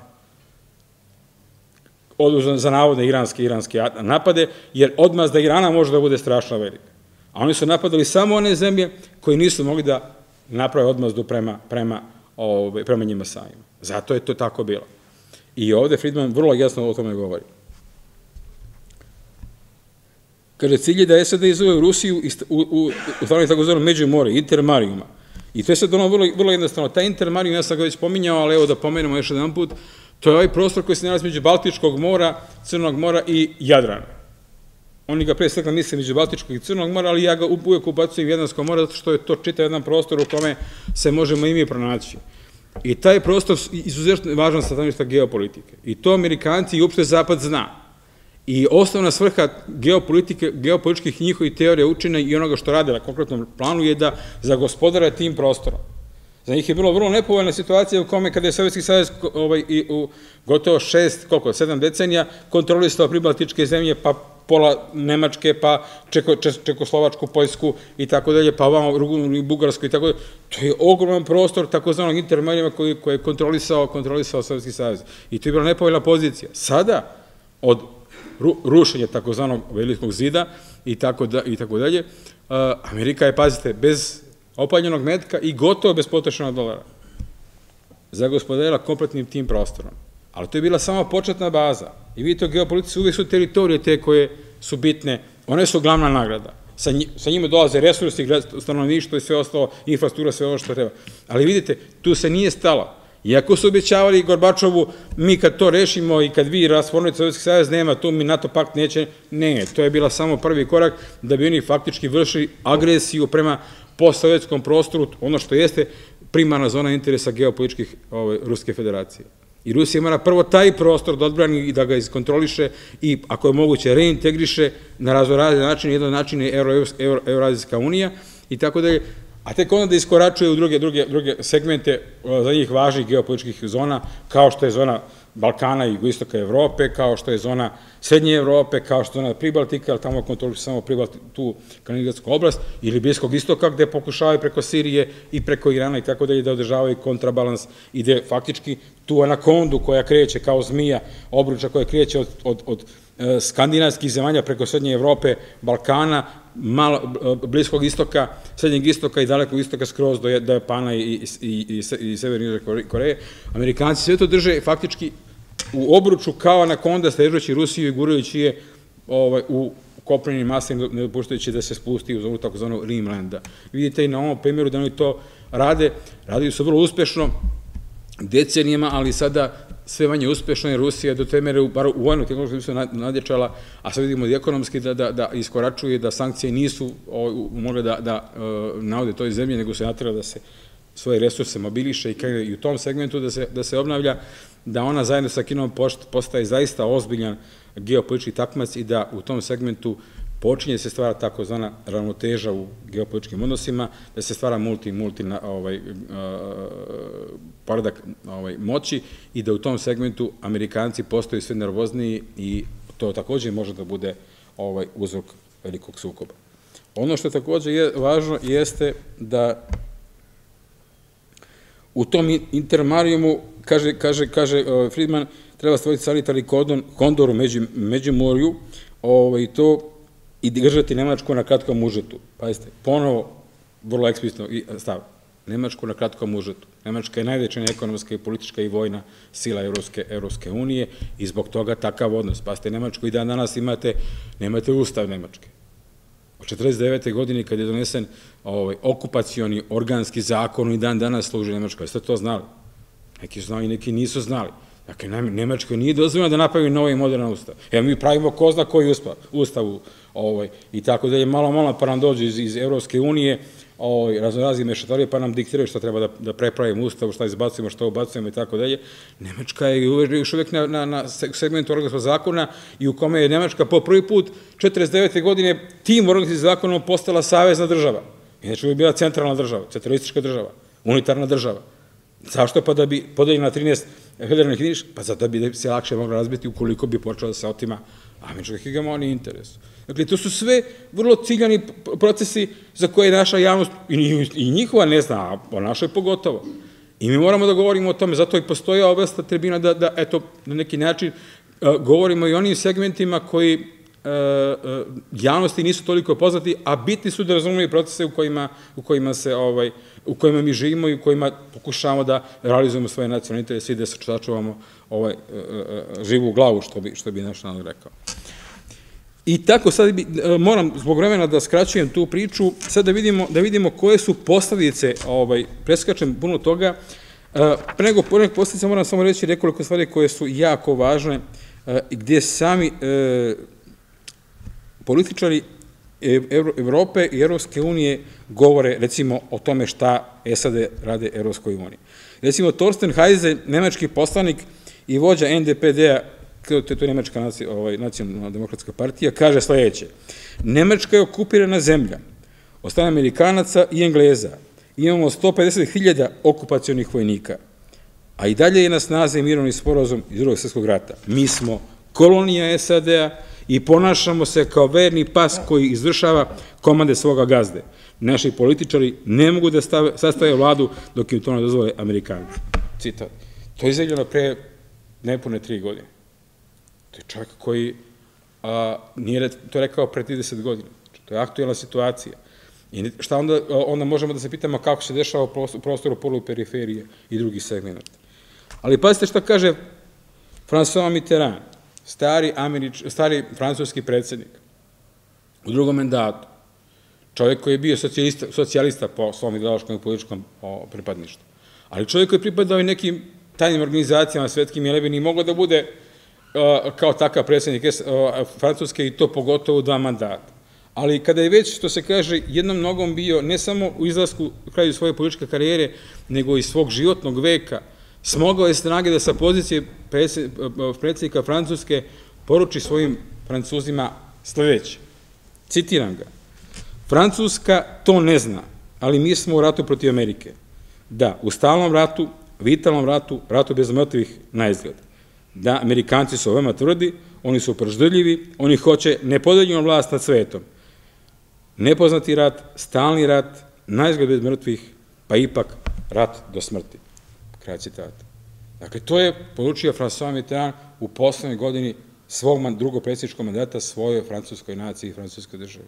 Za navodne iranske iranske napade, jer odmazda Irana može da bude strašno velika. A oni su napadali samo one zemlje koji nisu mogli da naprave odmazdu prema njima samima. Zato je to tako bilo. I ovde Friedman vrlo jasno o tome govori. Kaže, cilj je da SAD izove Rusiju u stvarno takozvanom Međumorje, Intermarijuma. I to je sad ono vrlo jednostavno. Taj Intermarijum, ja sam ga već pominjao, ali evo da pomenemo još jedan put, to je ovaj prostor koji se nalazi među Baltičkog mora, Crnog mora i Jadrana. Oni ga pre svega misle među Baltičkog i Crnog mora, ali ja ga uvijek ubacujem u Jadransko more, zato što je to čitav jedan prostor u kome se možemo i mi pronaći. I taj prostor izuzetno važan sa stanovišta geopolitike. I to Amerikanci i uopšte Zapad zna. I osnovna svrha geopolitike, geopolitičkih njihovih teorija učenja i onoga što rade na konkretnom planu je da zagospodare tim prostorom. Za njih je bilo vrlo nepovoljna situacija u kome kada je Sovjetski savez u gotovo šest, koliko, sedam decenija kontrolisao pribaltičke zemlje, pa pola Nemačke, pa Čekoslovačku, Poljsku i tako dalje, pa ovamo Bugarsku i tako dalje. To je ogroman prostor takozvanog Intermarijuma koji je kontrolisao Sovjetski savez. I to je bila nepovoljna pozicija. Sada, od rušenja takozvanog Velikog zida i tako dalje, Amerika je, pazite, bez opaljenog metka i gotovo bez potrošenog dolara zagospodarila kompletnim tim prostorom. Ali to je bila samo početna baza. I vidite, u geopolitici uvijek su teritorije te koje su bitne, one su glavna nagrada. Sa njima dolaze resursi, stanovništvo i sve ostalo, infrastruktura, sve ovo što treba. Ali vidite, tu se nije stalo. Iako su obećavali Gorbačovu, mi kad to rešimo i kad vi rasformujete Sovjetski savez, nema to, mi NATO pakt neće, ne, to je bila samo prvi korak da bi oni faktički vršili agresiju prema postsovjetskom prostoru, ono što jeste primarna zona interesa geopolitičkih Ruske federacije. I Rusija mora prvo taj prostor da odbrani i da ga iskontroliše i, ako je moguće, reintegriše na raznorazne načine, jedan način je Evroazijska unija i tako dalje, a tek onda da iskoračuje u druge segmente za njih važnih geopolitičkih zona, kao što je zona Balkana i jugoistoka Evrope, kao što je zona Srednje Evrope, kao što je zona Pribaltika, ali tamo kontroliše samo tu Kaliningradsku oblast, ili Bliskog istoka, gde pokušavaju preko Sirije i preko Irana i tako dalje da održavaju kontrabalans i gde faktički tu anakondu koja kreće kao zmija, obruča koja kreće od skandinavskih zemalja preko Srednje Evrope, Balkana, Bliskog istoka, Srednjeg istoka i Dalekog istoka skroz do Japana i Severne Koreje. Amerikanci sve to drže faktički u obruču kao anakonda, stežući Rusiju i gurajući je u kopnenim masama, ne dopuštajući da se spusti u zonu takozvanog Rimlanda. Vidite i na ovom primjeru da oni to rade, radili su vrlo uspešno decenijama, ali sada sve manje uspešno je Rusija do te mere, bar u vojnoj tehnologiji se nadječala, a sad vidimo i ekonomski da iskoračuje, da sankcije nisu mogle da navode toj zemlji, nego se natjera da se svoje resurse mobiliše i u tom segmentu da se obnavlja, da ona zajedno sa Kinom postaje zaista ozbiljan geopolitički takmac i da u tom segmentu počinje se stvara takozvana ravnoteža u geopolitičkim odnosima, da se stvara multi, multi poredak moći i da u tom segmentu Amerikanci postaju sve nervozniji i to takođe može da bude uzrok velikog sukoba. Ono što takođe je važno jeste da u tom Intermarijumu, kaže Friedman, treba stvoriti sanitarni kondor u Međumorju i to i držati Nemačku na kratkom užetu. Pazite, ponovo, vrlo eksplicitno stav, Nemačku na kratkom užetu. Nemačka je najveća ekonomska i politička i vojna sila Evropske unije i zbog toga takav odnos. Pazite, Nemačku i dan danas imate, nemate ustav Nemačke. Od četrdeset devete godine kad je donesen okupacioni organski zakon i dan danas služi Nemačkoj. Jeste to znali? Neki su znali, neki nisu znali. Dakle, Nemačkoj nije dozvoljeno da napravi novi modernan ustav. Evo, mi pravimo ko zna koji ustav i tako dalje, malo, malo pa nam dođu iz Evropske unije, raznorazni mešetarije, pa nam diktiraju šta treba da prepravimo ustav, šta izbacujemo, šta ubacujemo i tako dalje. Nemačka je još uvijek na segmentu organskog zakona i u kome je Nemačka po prvi put četrdeset devete godine tim organskim zakonom postala savezna država. Inače bi bila centralna država, centralistička država, unitarna država. Zašto? Pa da bi podeljena na trinaest federalnih jedinica, pa zato da bi se lakše mogla razbiti ukoliko bi počela da se otima američka hegemonija i interes. Dakle, to su sve vrlo ciljani procesi za koje naša javnost i njihova ne zna, a o našoj pogotovo. I mi moramo da govorimo o tome, zato i postoji oblast tribina da, eto, na neki način govorimo i o onim segmentima koji javnosti nisu toliko poznati, a bitni su da razumiju procese u kojima se, u kojima mi živimo i u kojima pokušavamo da realizujemo svoje nacionalne interese i da sačuvamo živu glavu, što bi naš narod rekao. I tako sad moram zbog vremena da skraćujem tu priču, sad da vidimo koje su posledice, preskačem puno toga. Pre nego posledice moram samo reći nekoliko stvari koje su jako važne, gdje sami političari Evrope i Evropske unije govore, recimo, o tome šta SAD rade Evropskoj uniji. Recimo, Torsten Heise, nemački poslanik i vođa N D P D-a, to je Nemačka nacionalna demokratska partija, kaže sledeće: Nemačka je okupirana zemlja od strane Amerikanaca i Engleza. Imamo sto pedeset hiljada okupacionih vojnika, a i dalje je na snazi mirovni sporazum iz Drugog svjetskog rata. Mi smo kolonija SAD-a i ponašamo se kao verni pas koji izvršava komande svoga gazde. Naši političari ne mogu da sastave vladu dok im to ne dozvole Amerikanci. Citat. To je izjavljeno pre nepune tri godine. To je čovjek koji nije to rekao pre trideset godina. To je aktuelna situacija. I šta onda, onda možemo da se pitamo kako se dešava u prostoru poluperiferije i drugih segmenta. Ali pazite šta kaže François Mitterrand, stari francuski predsjednik, u drugom mandatu, čovjek koji je bio socijalista po svom ideološkom i političkom pripadništvu, ali čovjek koji je pripadao i nekim tajnim organizacijama svetskim, jer ne bi ni moglo da bude kao takav predsjednik Francuske i to pogotovo u dva mandata. Ali kada je već, što se kaže, jednom nogom bio ne samo u izlasku u kraju svoje političke karijere, nego i svog životnog veka, smogao je snage da sa pozicije predsjednika Francuske poruči svojim Francuzima sledeće. Citiram ga. Francuska to ne zna, ali mi smo u ratu protiv Amerike. Da, u stalnom ratu, vitalnom ratu, ratu bez mrtvih na izgled. Da, Amerikanci su veoma tvrdi, oni su prždrljivi, oni hoće nepodeljenu vlast nad svetom. Nepoznati rat, stalni rat, na izgled bez mrtvih, pa ipak rat do smrti. Kraj citata. Dakle, to je poručio François Mitterrand u poslednjoj godini svog drugog predsjedničkog mandata svojoj francuskoj naciji i francuskoj državi.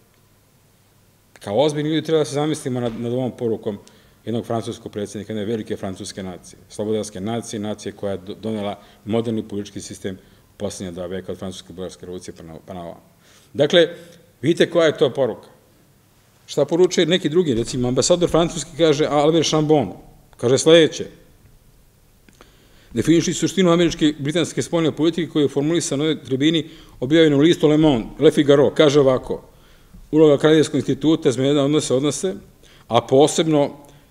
Kao ozbiljni ljudi treba da se zamislimo nad ovom porukom jednog francuskog predsjednika, jedne velike francuske nacije, slobodarske nacije, nacije koja je donela moderni politički sistem poslednja dva veka od francuske bugarske revolucije pa na ovom. Dakle, vidite koja je to poruka. Šta poručuje neki drugi, recimo ambasador francuski kaže, Albert Chambon, kaže sledeće: definiši suštinu američke i britanske spoljne politike koju je formulisan na ovoj tribini objavljeno u listu Le Monde, Le Figaro, kaže ovako: uloga Kraljevskog instituta za međunarodne odnose odnose, a posebno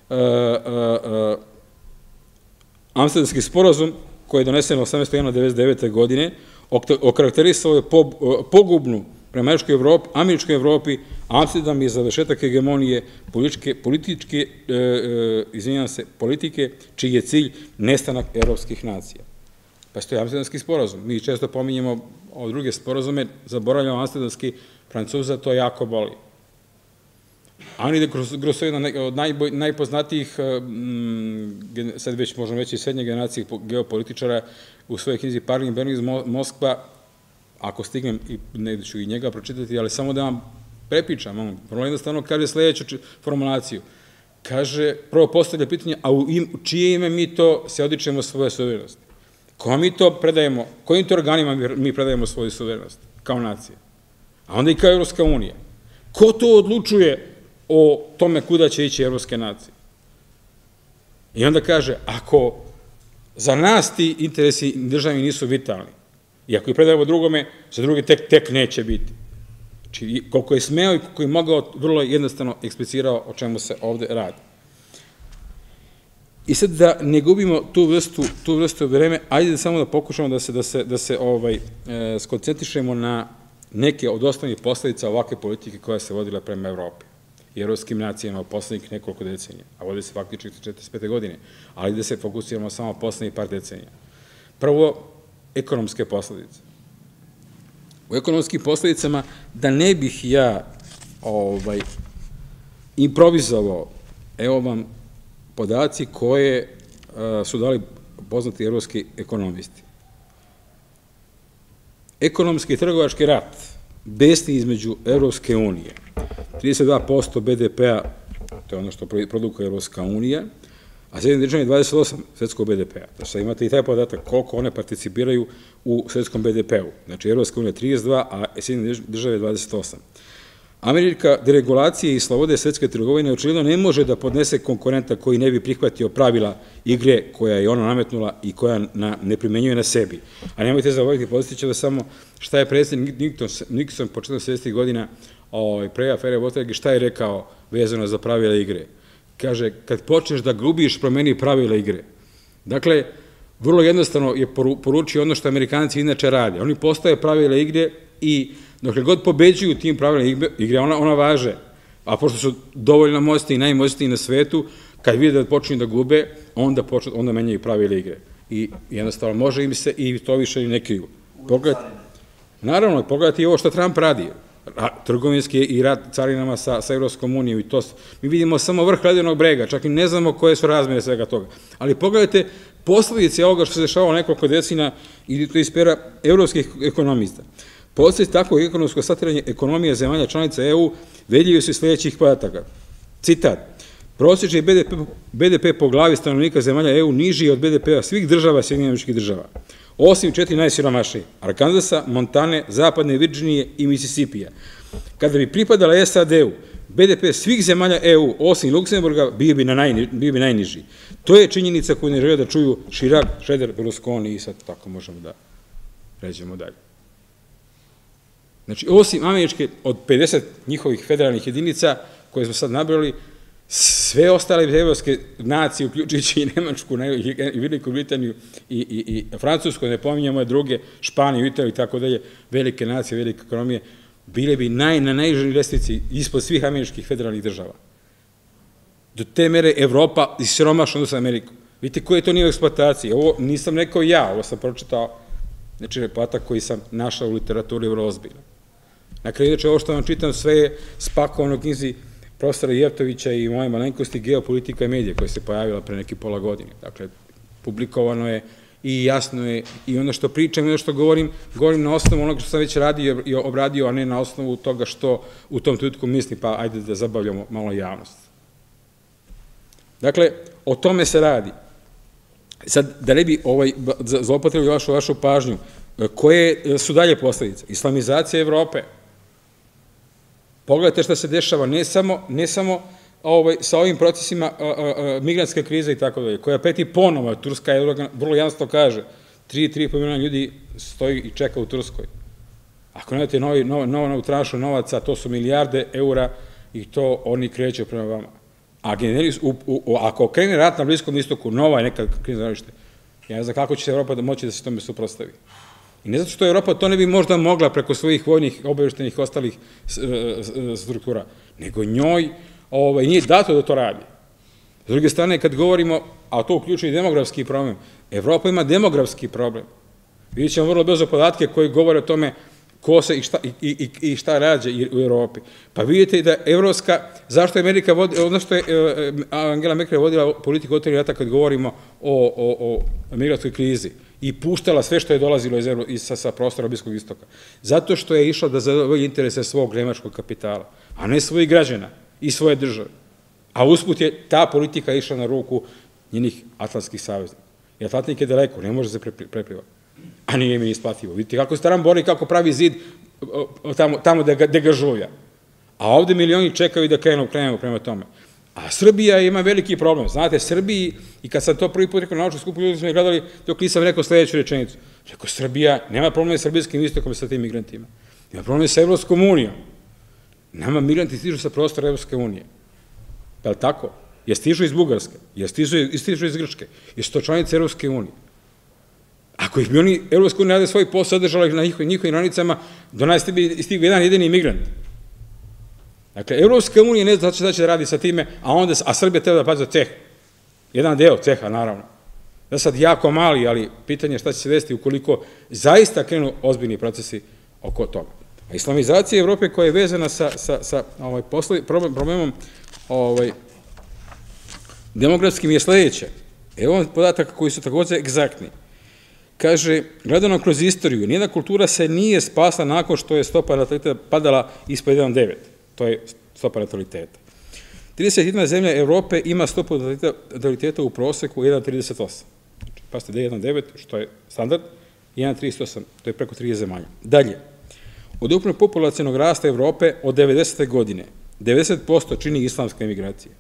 Amsterdamski sporazum koji je donesen osamnaestog januara devedeset devete. godine okarakterisao je pogubnu prema američkoj Evropi. Amsterdam je završetak hegemonije političke, izvinjam se, politike, čiji je cilj nestanak evropskih nacija. Pa je to Amsterdamski sporazum. Mi često pominjemo o druge sporazume, zaboravljamo Amsterdamski, Francuza to jako boli. Ani da kroz jedna od najpoznatijih, sad već možemo reći srednje generacije geopolitičara, u svojoj knjizi Parling Berlin iz Moskva, ako stignem, negdje ću i njega pročitati, ali samo da vam prepričam, vrlo jednostavno kaže sledeću formulaciju. Kaže, prvo postavlja pitanje, a u čije ime mi to se odričemo svoje suverenosti? Ko mi to predajemo, kojim to organima mi predajemo svoju suverenost kao nacija? A onda i kao Evropska unija. Ko to odlučuje o tome kuda će ići evropske nacije? I onda kaže, ako za nas ti interesi državi nisu vitalni, i ako ih predajemo drugome, za druge tek neće biti. Znači, koliko je smeo i koliko je mogao, vrlo jednostavno eksplicirao o čemu se ovde radi. I sad da ne gubimo tu vrstu vreme, ajde samo da pokušamo da se skoncentrišemo na neke od osnovnih posledica ovakve politike koja se vodila prema Evropi i evropskim nacijama u poslednjih nekoliko decenija, a vodi se faktički četrdeset pete. godine, ali da se fokusiramo samo poslednjih par decenija. Prvo, ekonomske posledice. U ekonomskim posledicama, da ne bih ja improvizovao, evo vam podaci koje su dali poznati evropski ekonomisti. Ekonomski i trgovački rat besni između Evropske unije. trideset dva posto be de pe-a, to je ono što produkuje Evropska unija, a Sjedinjene države dvadeset osam posto svetskog be de pe-a. Znači, imate i taj podatak koliko one participiraju u svetskom be de pe-u. Znači, Evropska unija trideset dva, a Sjedinjene države dvadeset osam. Amerika deregulacije i slobode svetske trgovine očigledno ne može da podnese konkurenta koji ne bi prihvatio pravila igre koja je ona nametnula i koja ne primenjuje na sebi. A nemojte zaboraviti, podsjetit da samo šta je predsjednik Nixon početkom sedamdesetih godina pre afere Watergate, šta je rekao vezano za pravila igre. Kaže, kad počneš da gubiš, promeni pravila igre. Dakle, vrlo jednostavno je poručio ono što Amerikanci inače rade. Oni postoje pravila igre i dokle god pobeđuju tim pravilima igre, ona važe. A pošto su dovoljno moćni i najmoćniji na svetu, kad vide da počinju da gube, onda menjaju pravila igre. I jednostavno može im se i to više ne kriju. Naravno, pogledajte i ovo što Trump radi. Trgovinski i rat carinama sa Evropskom unijom i to. Mi vidimo samo vrh ledenog brega, čak i ne znamo koje su razmere svega toga. Ali pogledajte posledice ovoga što se dešavalo nekoliko decina i to iz pera evropskih ekonomista. Posledice takvog ekonomskog satiranja ekonomije zemalja članica E U vidljivi su iz sljedećih podataka. Citat. Prosječni be de pe po glavi stanovnika zemalja E U niži od be de pe-a svih država Sjedinjenih Američkih Država. Osim četiri najsiromašnije, Arkansasa, Montane, Zapadne Virdžinije i Misisipija. Kada bi pripadala es a de-u, be de pe svih zemalja E U, osim Luksemburga, bio bi najniži. To je činjenica koju ne žele da čuju Chirac, Schröder, Berlusconi i sad tako možemo da pređemo dalje. Znači, osim američke, od pedeset njihovih federalnih jedinica, koje smo sad nabrali, sve ostale evropske nacije, uključujući i Nemačku, i Veliku Britaniju, i Francusku, ne pominjamo je druge, Španiju, Italiju i tako dalje, velike nacije, velike ekonomije, bile bi na najnižoj ljestvici ispod svih američkih federalnih država. Do te mere Evropa i siromašna odnosno Ameriku. Vidite koji je to nivo eksploatacije. Ovo nisam rekao ja, ovo sam pročitao, znači podatak koji sam našao u literaturi vrlo ozbiljno. Na kraju, znači, ovo što vam čitam sve je spakovano u knjizi profesora Jevtovića i moje malenkosti Geopolitika i medije koja se pojavila pre neki pola godine. Dakle, publikovano je i jasno je i ono što pričam i ono što govorim, govorim na osnovu onoga što sam već radio i obradio, a ne na osnovu toga što u tom trenutku mislim, pa ajde da zabavljamo malo javnost. Dakle, o tome se radi. Sad, da ne bi zloupotrebili vašu pažnju, koje su dalje posledice? Islamizacija Evrope. Pogledajte šta se dešava, ne samo sa ovim procesima migrantske krize i tako dalje, koja peti ponovo, Turska je vrlo jasno kaže, tri, tri i po miliona ljudi stoji i čeka u Turskoj. Ako nemate novu tranšu novaca, to su milijarde eura i to oni kreću prema vama. Ako krene rat na Bliskom istoku, nova je neka kriza navište, ja ne znam kako će se Evropa moći da se tome suprostavi. I ne zato što Evropa to ne bi možda mogla preko svojih vojnih, obavještenih ostalih struktura, nego njoj nije dato da to radi. S druge strane, kad govorimo, a to uključuje i demografski problem, Evropa ima demografski problem. Vidjet ćemo vrlo brzo podatke koji govore o tome ko se i šta rađe u Evropi. Pa vidite da evropska, zašto je Amerika vodila, ono što je Angela Merkel vodila politiku otvorenog rata kad govorimo o migrantskoj krizi i puštala sve što je dolazilo sa prostora Bliskog istoka. Zato što je išla da zadovolji interese svog nemačkog kapitala, a ne svojih građana i svoje države. A usput je ta politika išla na ruku njenih atlantskih saveznika. I Atlantik je daleko, ne može se preplivati. A nije mi isplativo. Vidite kako se Trump bori, kako pravi zid tamo gde ga žulja. A ovde milioni čekaju da krenemo prema tome. A Srbija ima veliki problem. Znate, Srbiji, i kad sam to prvi put rekao na naučnom skupu, ljudi su me gledali dok nisam rekao sledeću rečenicu. Rekao, Srbija, nema problema sa Srbijskim istokom sa tim migrantima. Nema problema sa Evropskom unijom. Nama migranti stižu sa prostora Evropske unije. Je li tako? Je stižu iz Bugarske, je stižu iz Grčke, je su to članice Evropske unije. Ako ih bi oni, Evropska unija rade svoj posao, održala ih na njihovim granicama, do nas stigao jedan jedini migrant. Dakle, Evropska unija ne zna šta će da radi sa time, a Srbija treba da pazi za ceh. Jedan deo ceha, naravno. Da sad jako mali, ali pitanje je šta će se desiti ukoliko zaista krenu ozbiljni procesi oko toga. A islamizacija Evrope koja je vezana sa problemom demografskim je sledeće. Evo vam podataka koji su takođe egzaktni. kaže, gledano kroz istoriju, nijedna kultura se nije spasla nakon što je stopa nataliteta padala ispod jedan zarez devet. To je stopa nataliteta. trideset jedna zemlja Evrope ima stopu nataliteta u proseku jedan zarez trideset osam. Znači, pazite, jedan zarez devet, što je standard, jedan zarez trideset osam, to je preko trideset zemalja. Dalje, od ukupnog populacionog rasta Evrope od devedesete godine, devedeset posto čini islamska emigracija.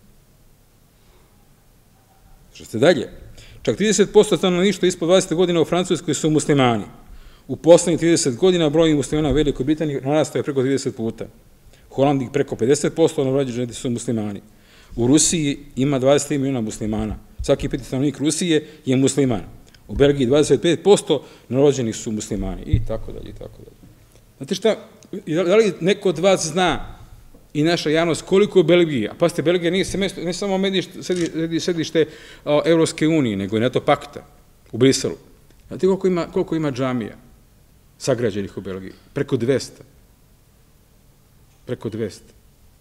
Što ste dalje? Čak trideset posto stanovništva ispod dvadeset godina u Francuskoj su muslimani. U poslednjih trideset godina broj muslimana u Velikoj Britaniji narastao je preko trideset puta. U Holandiji preko pedeset posto novorođeni su muslimani. U Rusiji ima dvadeset tri miliona muslimana. Svaki peti stanovnik Rusije je musliman. U Belgiji dvadeset pet posto novorođenih su muslimani. I tako dalje, i tako dalje. Znate šta, da li neko od vas zna i naša javnost koliko je Belgija? A pazite, Belgija nije ne samo sedište Evropske unije, nego i NATO pakta u Briselu. Znate koliko ima džamija sagrađenih u Belgiji? Preko dvesta. Preko dvesta.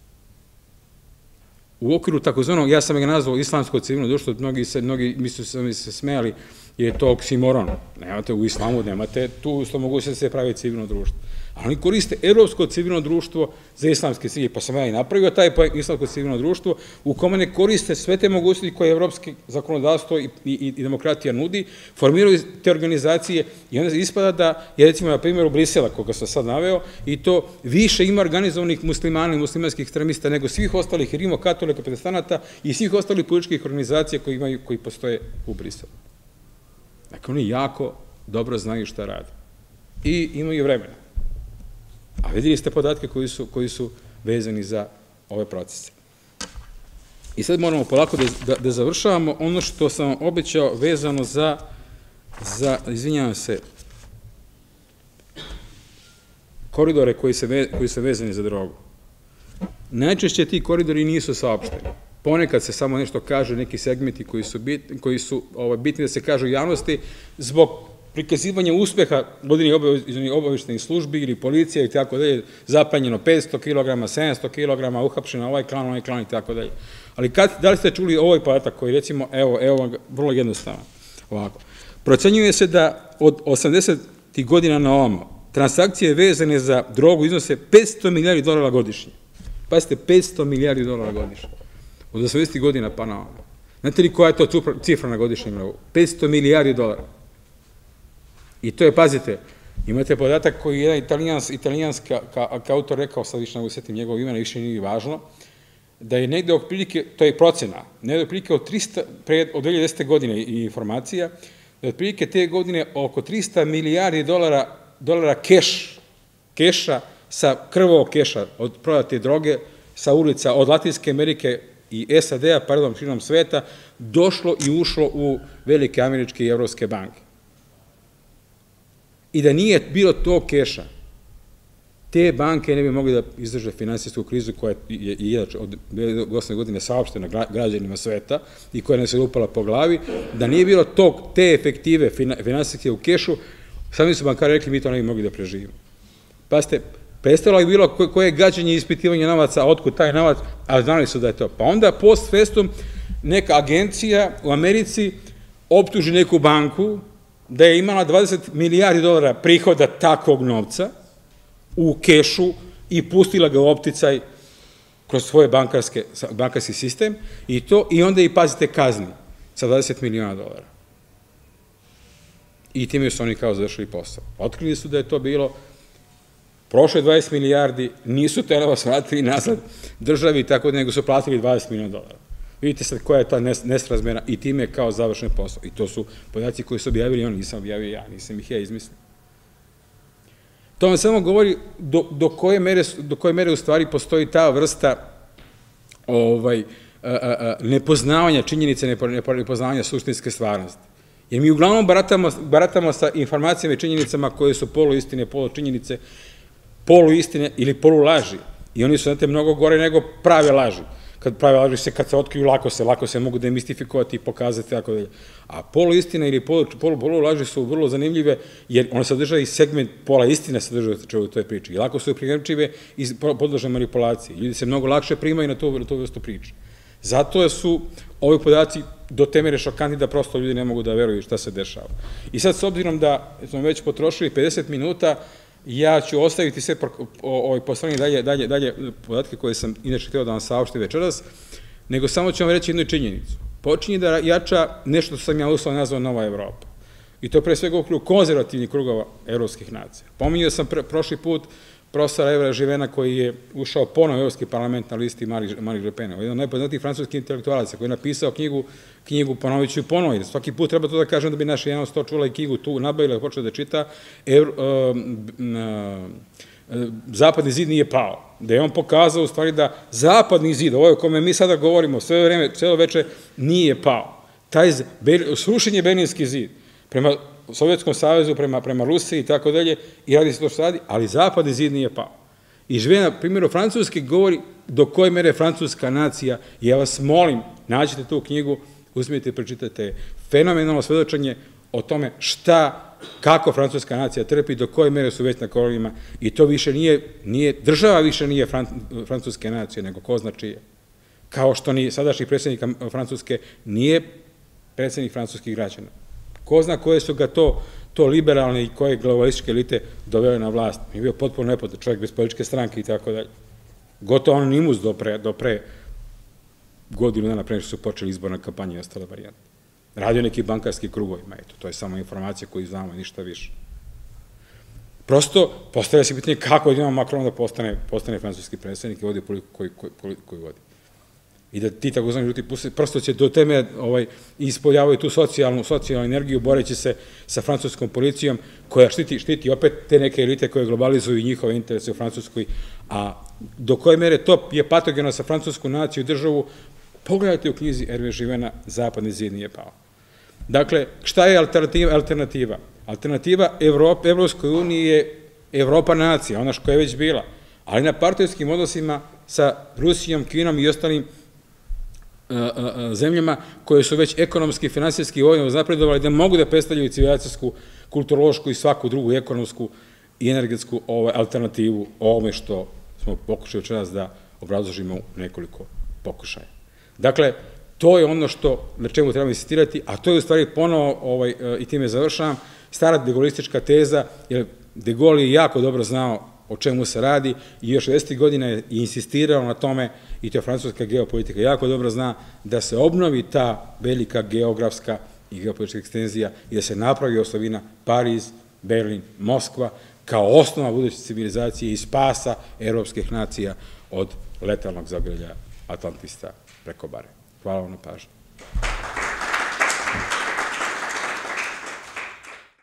U okviru takozvanog, ja sam ga nazvao islamsko civilno društvo, mnogi se, mnogi mi se smejali, je to oksimoron. Nemate u islamu, nemate tu što mogu se se pravi civilno društvo. A oni koriste Evropsko civilno društvo za islamske cilje, pa sam ja i napravio taj islamsko civilno društvo u kome ne koriste sve te mogućnosti koje evropske zakonodavstvo i demokratija nudi, formiraju te organizacije i onda ispada da je, recimo, na primjeru Brisela, koga sam sad naveo, i to više ima organizovanih muslimana i muslimanskih ekstremista nego svih ostalih rimokatolika, protestanata i svih ostalih političkih organizacija koji postoje u Briselu. Dakle, oni jako dobro znaju šta rade. I imaju vremena. A vidjeli ste podatke koji su vezani za ove procese. I sad moramo polako da završavamo ono što sam vam obećao vezano za, izvinjavam se, koridore koji su vezani za drogu. Najčešće ti koridori nisu saopšteni. Ponekad se samo nešto kaže, neki segmenti koji su bitni da se kažu javnosti zbog prikazivanja uspeha određenih obaveštajnih službi ili policije i tako dalje, zaplanjeno petsto kilograma, sedamsto kilograma, uhapšeno ovaj klan, ovaj klan i tako dalje. Ali da li ste čuli ovaj podatak koji, recimo, evo, evo, vrlo jednostavno, ovako. Procenjuje se da od osamdesetih godina na ovamo transakcije vezane za drogu iznose petsto milijardi dolara godišnje. Pazite, petsto milijardi dolara godišnje. Od osamdesetih godina pa na ovamo. Znate li koja je to cifra na godišnjem nivou? petsto milijardi dolara. I to je, pazite, imate podatak koji je jedan italijanski autor rekao, sad više ne mogu sjetim njegovo imena, više nije važno, da je negde otprilike, to je procena, negde otprilike od dve hiljade desete godine i informacija, da je otprilike te godine oko trista milijardi dolara keša, sa krvovog keša od prodate droge, sa ulica od Latinske Amerike i S A D-a, pardon, širom sveta, došlo i ušlo u velike američke i evropske banke. I da nije bilo tog keša, te banke ne bi mogli da izdrže finansijsku krizu koja je inače od dve hiljade osme godine saopštena građanima sveta i koja nas je lupala po glavi, da nije bilo te efektive finansijske u kešu, sami su bankari rekli mi to ne bi mogli da preživimo. Pazite, predstavilo je bilo koje je gađanje i ispitivanje novaca, otkud taj novac, a znali su da je to. Pa onda post festum neka agencija u Americi optuži neku banku da je imala dvadeset milijardi dolara prihoda takvog novca u kešu i pustila ga u opticaj kroz svoj bankarski sistem i onda i, pazite, kazni sa dvadeset miliona dolara. I time su oni kao završili posao. Otkrili su da je to bilo prošle dvadeset milijardi, nisu te novac vratili nazad državi, tako da nego su platili dvadeset miliona dolara. Vidite sad koja je ta nesrazmera i time je kao završen posao. I to su podaci koji su objavili, oni nisam objavio ja, nisam ih ja izmislio. To vam samo govori do koje mere u stvari postoji ta vrsta nepoznavanja činjenice, nepoznavanja suštinske stvarnosti. Jer mi uglavnom baratamo sa informacijama i činjenicama koje su poluistine, polučinjenice, poluistine ili polulaži. I oni su, znate, mnogo gore nego prave laži. Kad prave laži se, kad se otkriju, lako se, lako se mogu demistifikovati i pokazati, tako dalje. A poluistina ili polulaži su vrlo zanimljive, jer one sadržaju i segment pola istine sadržaju u toj priči. I lako su primamljive i podložne manipulacije. Ljudi se mnogo lakše primaju na tu vrstu priče. Zato su ovi podaci do te mere šokanti da prosto ljudi ne mogu da veruju šta se dešava. I sad, s obzirom da smo već potrošili pedeset minuta, ja ću ostaviti sve poslanje dalje, dalje, dalje podatke koje sam inače htio da vam saopštim večeras, nego samo ću vam reći jednu činjenicu. Počinje da jača nešto što sam ja uslov nazvao Nova Evropa. I to pre svega u okviru konzervativnih krugova evropskih nacija. Pominjao sam prošli put profesora Evra Živena koji je ušao ponovo u Evropski parlament na listi Marine Le Pen. Jedan od najpoznatijih francuskih intelektualaca koji je napisao knjigu, knjigu ponovit ću i ponovo, jer svaki put treba to da kažem da bi naša jedan od sto čula i knjigu tu nabavila i počela da čita, Zapadni zid nije pao. Da je on pokazao u stvari da Zapadni zid, ovo o kome mi sada govorimo sve vreme, celo veče, nije pao. Taj srušen je Berlinski zid prema Sovjetskom savezu, prema Rusiji i tako dalje, i radi se to što radi, ali Zapadni zid nije pao. I Žive na primjeru Francuske govori do koje mere francuska nacija, i ja vas molim, nađite tu knjigu, uzmite i pročitajte fenomenalno svedočenje o tome šta, kako francuska nacija trpi, do koje mere su već na kolenima, i to više nije, država više nije francuske nacije, nego ko zna čije. Kao što ni sadašnji predsjednik Francuske nije predsjednik francuskih građana. Ko zna koje su ga to liberalne i koje globalističke elite dovele na vlast. Je bio potpuno nepoznat čovjek bez političke stranke i tako dalje. Gotovo anonimus do pre godinu dana pre što su počeli izborna kampanja i ostale varijante. Radio neki bankarski krugovima, eto, to je samo informacija koju znamo i ništa više. Prosto, postavlja se pitanje kako da ima Macron da postane francuski predsjednik i vodi politiku koju vodi. I da ti takozvani žuti pusi, prosto će do teme ispoljavaju tu socijalnu energiju, boreći se sa francuskom policijom, koja štiti opet te neke elite koje globalizuju njihove interese u Francuskoj, a do koje mere to je patogeno za francusku naciju i državu, pogledajte u knjizi Hervé Živena Zapadni zid nije pao. Dakle, šta je alternativa? Alternativa Evropskoj uniji je Evropa nacija, ona koja je već bila, ali na partnerskim odnosima sa Rusijom, Kinom i ostalim zemljama koje su već ekonomski, finansijski i vojno napredovali da mogu da predstavljaju civilizacijsku, kulturološku i svaku drugu ekonomsku i energetsku alternativu ovome što smo pokušali večeras da obrazložimo u nekoliko pokušaja. Dakle, to je ono što, na čemu trebamo insistirati, a to je u stvari ponovo, i time završavam, stara degolistička teza, jer De Gaulle je jako dobro znao o čemu se radi i još šezdesetih godina je insistirao na tome, i to je francuska geopolitika jako dobro zna, da se obnovi ta velika geografska i geopolitička ekstenzija i da se napravi osovina Pariz, Berlin, Moskva kao osnova buduće civilizacije i spasa evropskih nacija od letalnog zagrljaja Atlantista preko bare. Hvala vam na pažnju.